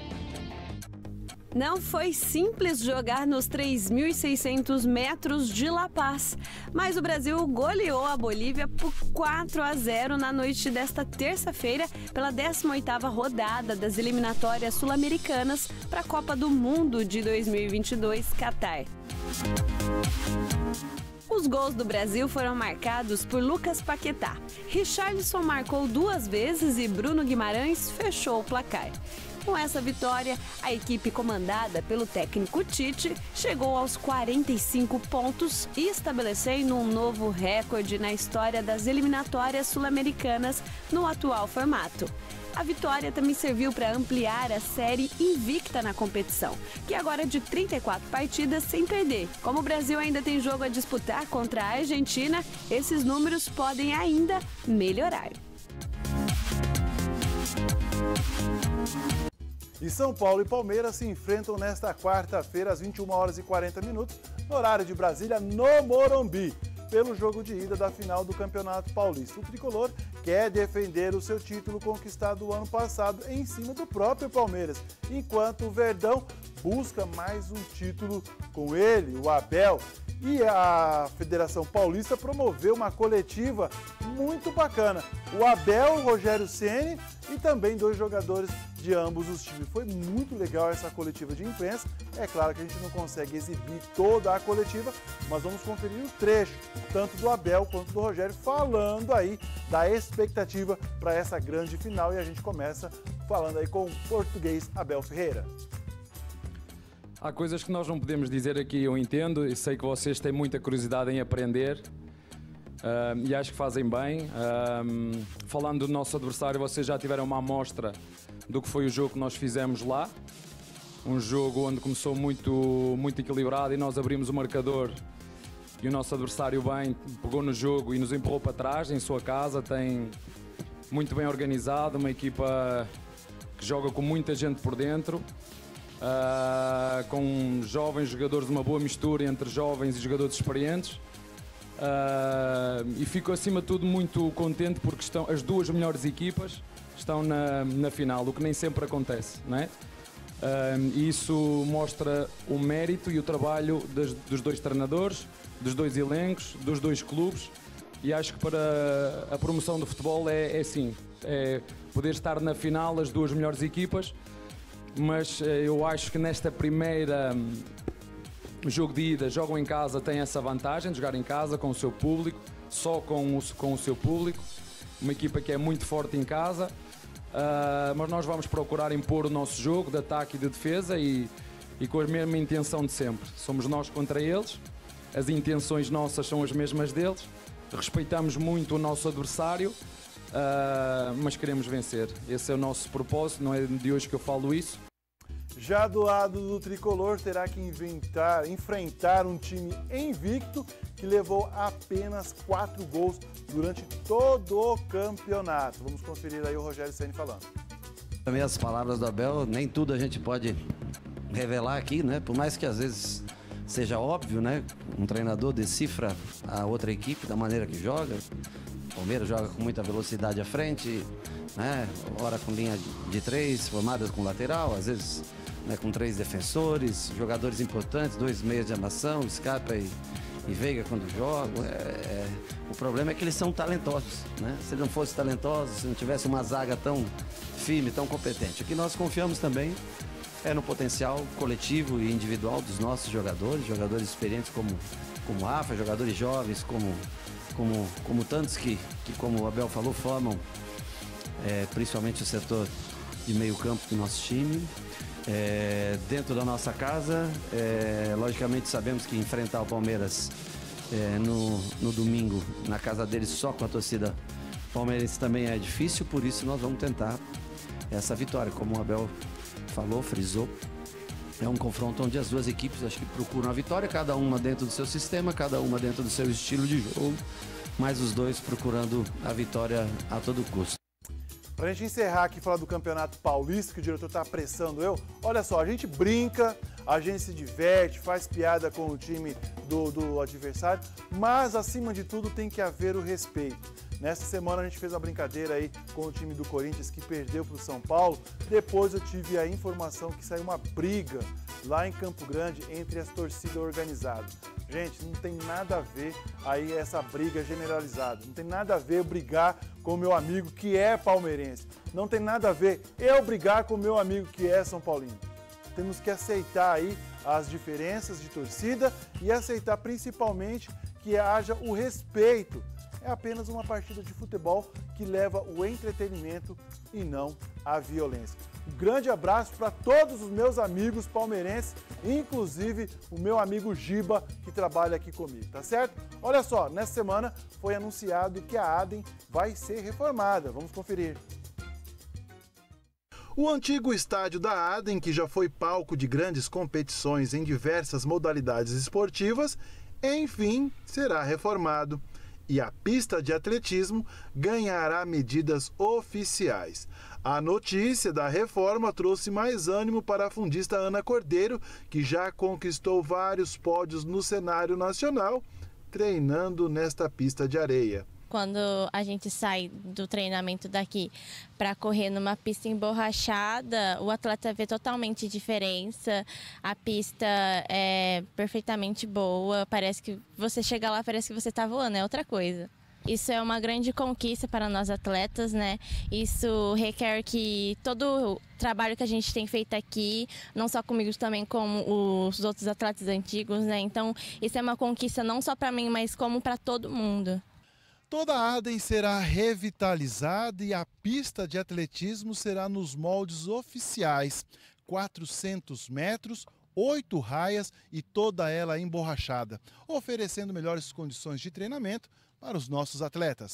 R: Não foi simples jogar nos 3.600 metros de La Paz, mas o Brasil goleou a Bolívia por 4-0 na noite desta terça-feira pela 18ª rodada das eliminatórias sul-americanas para a Copa do Mundo de 2022, Catar. Os gols do Brasil foram marcados por Lucas Paquetá. Richarlison marcou 2 vezes e Bruno Guimarães fechou o placar. Com essa vitória, a equipe comandada pelo técnico Tite chegou aos 45 pontos e estabelecendo um novo recorde na história das eliminatórias sul-americanas no atual formato. A vitória também serviu para ampliar a série invicta na competição, que agora é de 34 partidas sem perder. Como o Brasil ainda tem jogo a disputar contra a Argentina, esses números podem ainda melhorar.
C: E São Paulo e Palmeiras se enfrentam nesta quarta-feira às 21h40 no horário de Brasília, no Morumbi, pelo jogo de ida da final do Campeonato Paulista. O tricolor quer defender o seu título conquistado o ano passado em cima do próprio Palmeiras, enquanto o Verdão busca mais um título com ele, o Abel. E a Federação Paulista promoveu uma coletiva muito bacana. O Abel, o Rogério Ceni e também 2 jogadores de ambos os times. Foi muito legal essa coletiva de imprensa. É claro que a gente não consegue exibir toda a coletiva, mas vamos conferir o trecho, tanto do Abel quanto do Rogério, falando aí da expectativa para essa grande final. E a gente começa falando aí com o português Abel Ferreira.
W: Há coisas que nós não podemos dizer aqui, eu entendo, e sei que vocês têm muita curiosidade em aprender e acho que fazem bem. Falando do nosso adversário, vocês já tiveram uma amostra do que foi o jogo que nós fizemos lá. Um jogo onde começou muito equilibrado e nós abrimos o marcador e o nosso adversário bem pegou no jogo e nos empurrou para trás em sua casa. Tem muito bem organizado, uma equipa que joga com muita gente por dentro, com jovens jogadores, uma boa mistura entre jovens e jogadores experientes. E fico acima de tudo muito contente porque as duas melhores equipas estão na final, o que nem sempre acontece, não é? Isso mostra o mérito e o trabalho dos dois treinadores, dos dois elencos, dos dois clubes, e acho que para a promoção do futebol é assim, é poder estar na final as duas melhores equipas, mas eu acho que nesta primeira jogo de ida, jogam em casa, tem essa vantagem de jogar em casa com o seu público, só com o seu público, uma equipa que é muito forte em casa. Mas nós vamos procurar impor o nosso jogo de ataque e de defesa e com a mesma intenção de sempre. Somos nós contra eles, as intenções nossas são as mesmas deles, respeitamos muito o nosso adversário, mas queremos vencer. Esse é o nosso propósito, não é de hoje que eu falo isso.
C: Já do lado do tricolor, terá que enfrentar um time invicto que levou apenas 4 gols durante todo o campeonato. Vamos conferir aí o Rogério Ceni falando.
A: Também as palavras do Abel, nem tudo a gente pode revelar aqui, né? Por mais que às vezes seja óbvio, né? Um treinador decifra a outra equipe da maneira que joga. O Palmeiras joga com muita velocidade à frente, né? Ora com linha de 3, formadas com lateral, às vezes, né, com 3 defensores, jogadores importantes, 2 meias de armação, Scarpa e Veiga quando jogam. O problema é que eles são talentosos, né? Se não fosse talentoso, se não tivesse uma zaga tão firme, tão competente. O que nós confiamos também é no potencial coletivo e individual dos nossos jogadores experientes como o Rafa, jogadores jovens como tantos que, como o Abel falou, formam principalmente o setor de meio campo do nosso time. Dentro da nossa casa, logicamente sabemos que enfrentar o Palmeiras no domingo, na casa deles, só com a torcida palmeirense também é difícil, por isso nós vamos tentar essa vitória. Como o Abel falou, frisou, é um confronto onde as duas equipes acho que procuram a vitória, cada uma dentro do seu sistema, cada uma dentro do seu estilo de jogo, mas os dois procurando a vitória a todo custo.
C: Para a gente encerrar aqui e falar do Campeonato Paulista, que o diretor está apressando olha só, a gente brinca, a gente se diverte, faz piada com o time do adversário, mas acima de tudo tem que haver o respeito. Nesta semana a gente fez uma brincadeira aí com o time do Corinthians que perdeu para o São Paulo. Depois eu tive a informação que saiu uma briga lá em Campo Grande entre as torcidas organizadas. Gente, não tem nada a ver aí essa briga generalizada. Não tem nada a ver eu brigar com o meu amigo que é palmeirense. Não tem nada a ver eu brigar com o meu amigo que é São Paulino. Temos que aceitar aí as diferenças de torcida e aceitar principalmente que haja o respeito. É apenas uma partida de futebol que leva o entretenimento e não a violência. Um grande abraço para todos os meus amigos palmeirenses, inclusive o meu amigo Giba, que trabalha aqui comigo, tá certo? Olha só, nessa semana foi anunciado que a Adem vai ser reformada. Vamos conferir. O antigo estádio da Adem, que já foi palco de grandes competições em diversas modalidades esportivas, enfim, será reformado. E a pista de atletismo ganhará medidas oficiais. A notícia da reforma trouxe mais ânimo para a fundista Ana Cordeiro, que já conquistou vários pódios no cenário nacional, treinando nesta pista de areia.
H: Quando a gente sai do treinamento daqui para correr numa pista emborrachada, o atleta vê totalmente diferença. A pista é perfeitamente boa, parece que você chega lá, parece que você está voando, é outra coisa. Isso é uma grande conquista para nós atletas, né? Isso requer que todo o trabalho que a gente tem feito aqui, não só comigo, também com os outros atletas antigos, né? Então, isso é uma conquista não só para mim, mas como para todo mundo.
C: Toda a Adem será revitalizada e a pista de atletismo será nos moldes oficiais. 400 metros, 8 raias e toda ela emborrachada, oferecendo melhores condições de treinamento para os nossos atletas.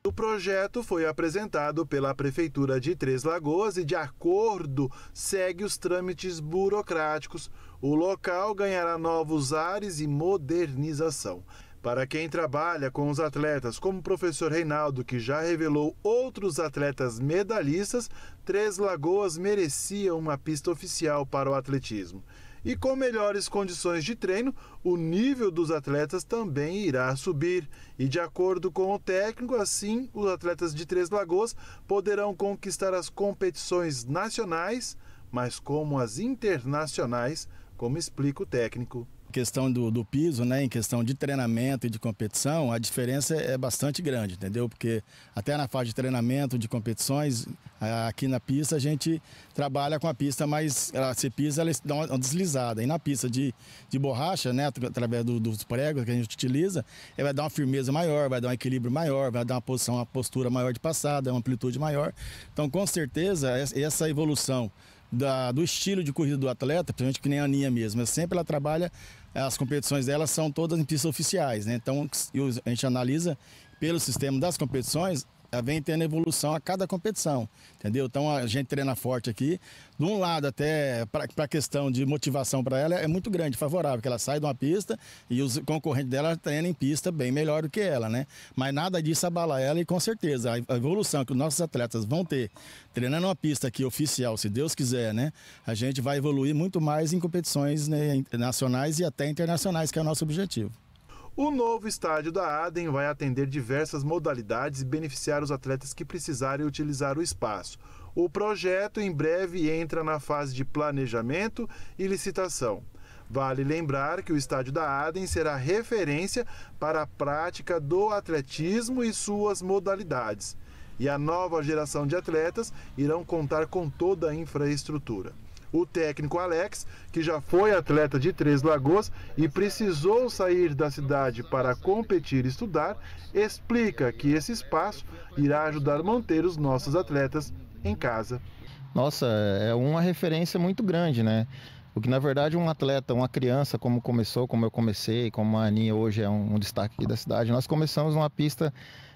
C: O projeto foi apresentado pela Prefeitura de Três Lagoas e, de acordo, segue os trâmites burocráticos. O local ganhará novos ares e modernização. Para quem trabalha com os atletas, como o professor Reinaldo, que já revelou outros atletas medalhistas, Três Lagoas merecia uma pista oficial para o atletismo. E com melhores condições de treino, o nível dos atletas também irá subir. E de acordo com o técnico, assim, os atletas de Três Lagoas poderão conquistar as competições nacionais, mas como as internacionais, como explica o técnico.
B: Questão do piso, né, em questão de treinamento e de competição, a diferença é bastante grande, entendeu? Porque até na fase de treinamento, de competições, aqui na pista a gente trabalha com a pista, mas se pisa, ela dá uma deslizada. E na pista de borracha, né, através dos pregos que a gente utiliza, ela vai dar uma firmeza maior, vai dar um equilíbrio maior, vai dar uma postura maior de passada, uma amplitude maior. Então, com certeza, essa evolução do estilo de corrida do atleta, principalmente que nem a Aninha mesmo, sempre ela trabalha, as competições dela são todas em pistas oficiais, né? Então a gente analisa pelo sistema das competições, vem tendo evolução a cada competição, entendeu? Então a gente treina forte aqui, de um lado até para a questão de motivação para ela é muito grande, favorável, porque ela sai de uma pista e os concorrentes dela treinam em pista bem melhor do que ela, né? Mas nada disso abala ela e com certeza a evolução que os nossos atletas vão ter treinando uma pista aqui oficial, se Deus quiser, né? A gente vai evoluir muito mais em competições, né, nacionais e até internacionais, que é o nosso objetivo.
C: O novo estádio da ADEM vai atender diversas modalidades e beneficiar os atletas que precisarem utilizar o espaço. O projeto em breve entra na fase de planejamento e licitação. Vale lembrar que o estádio da ADEM será referência para a prática do atletismo e suas modalidades. E a nova geração de atletas irão contar com toda a infraestrutura. O técnico Alex, que já foi atleta de Três Lagoas e precisou sair da cidade para competir e estudar, explica que esse espaço irá ajudar a manter os nossos atletas em casa.
D: Nossa, é uma referência muito grande, né? Porque, na verdade, um atleta, uma criança, como eu comecei, como a Aninha hoje é um destaque aqui da cidade, nós começamos numa pista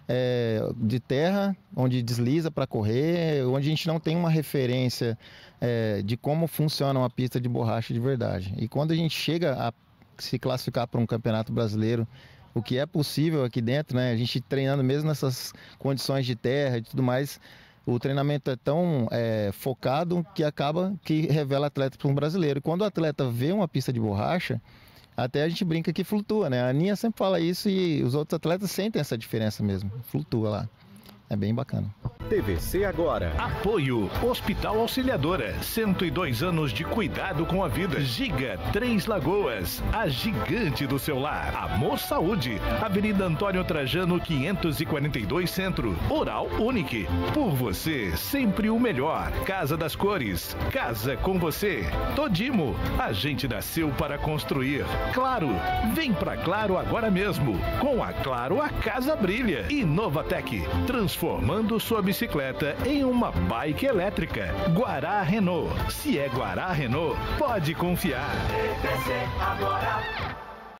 D: de terra, onde desliza para correr, onde a gente não tem uma referência de como funciona uma pista de borracha de verdade. E quando a gente chega a se classificar para um campeonato brasileiro, o que é possível aqui dentro, né? A gente treinando mesmo nessas condições de terra e tudo mais, o treinamento é tão focado que acaba que revela atleta para um brasileiro. E quando o atleta vê uma pista de borracha, até a gente brinca que flutua, né? A Aninha sempre fala isso e os outros atletas sentem essa diferença mesmo, flutua lá. É bem bacana.
L: TVC agora. Apoio Hospital Auxiliadora. 102 anos de cuidado com a vida. Giga Três Lagoas. A gigante do seu lar. Amor Saúde. Avenida Antônio Trajano 542 Centro. Oral Unique. Por você, sempre o melhor. Casa das Cores. Casa com você. Todimo. A gente nasceu para construir. Claro. Vem pra Claro agora mesmo. Com a Claro, a casa brilha. E Novatec. Transformando sua bicicleta em uma bike elétrica. Guará Renault. Se é Guará Renault, pode confiar. TVC agora.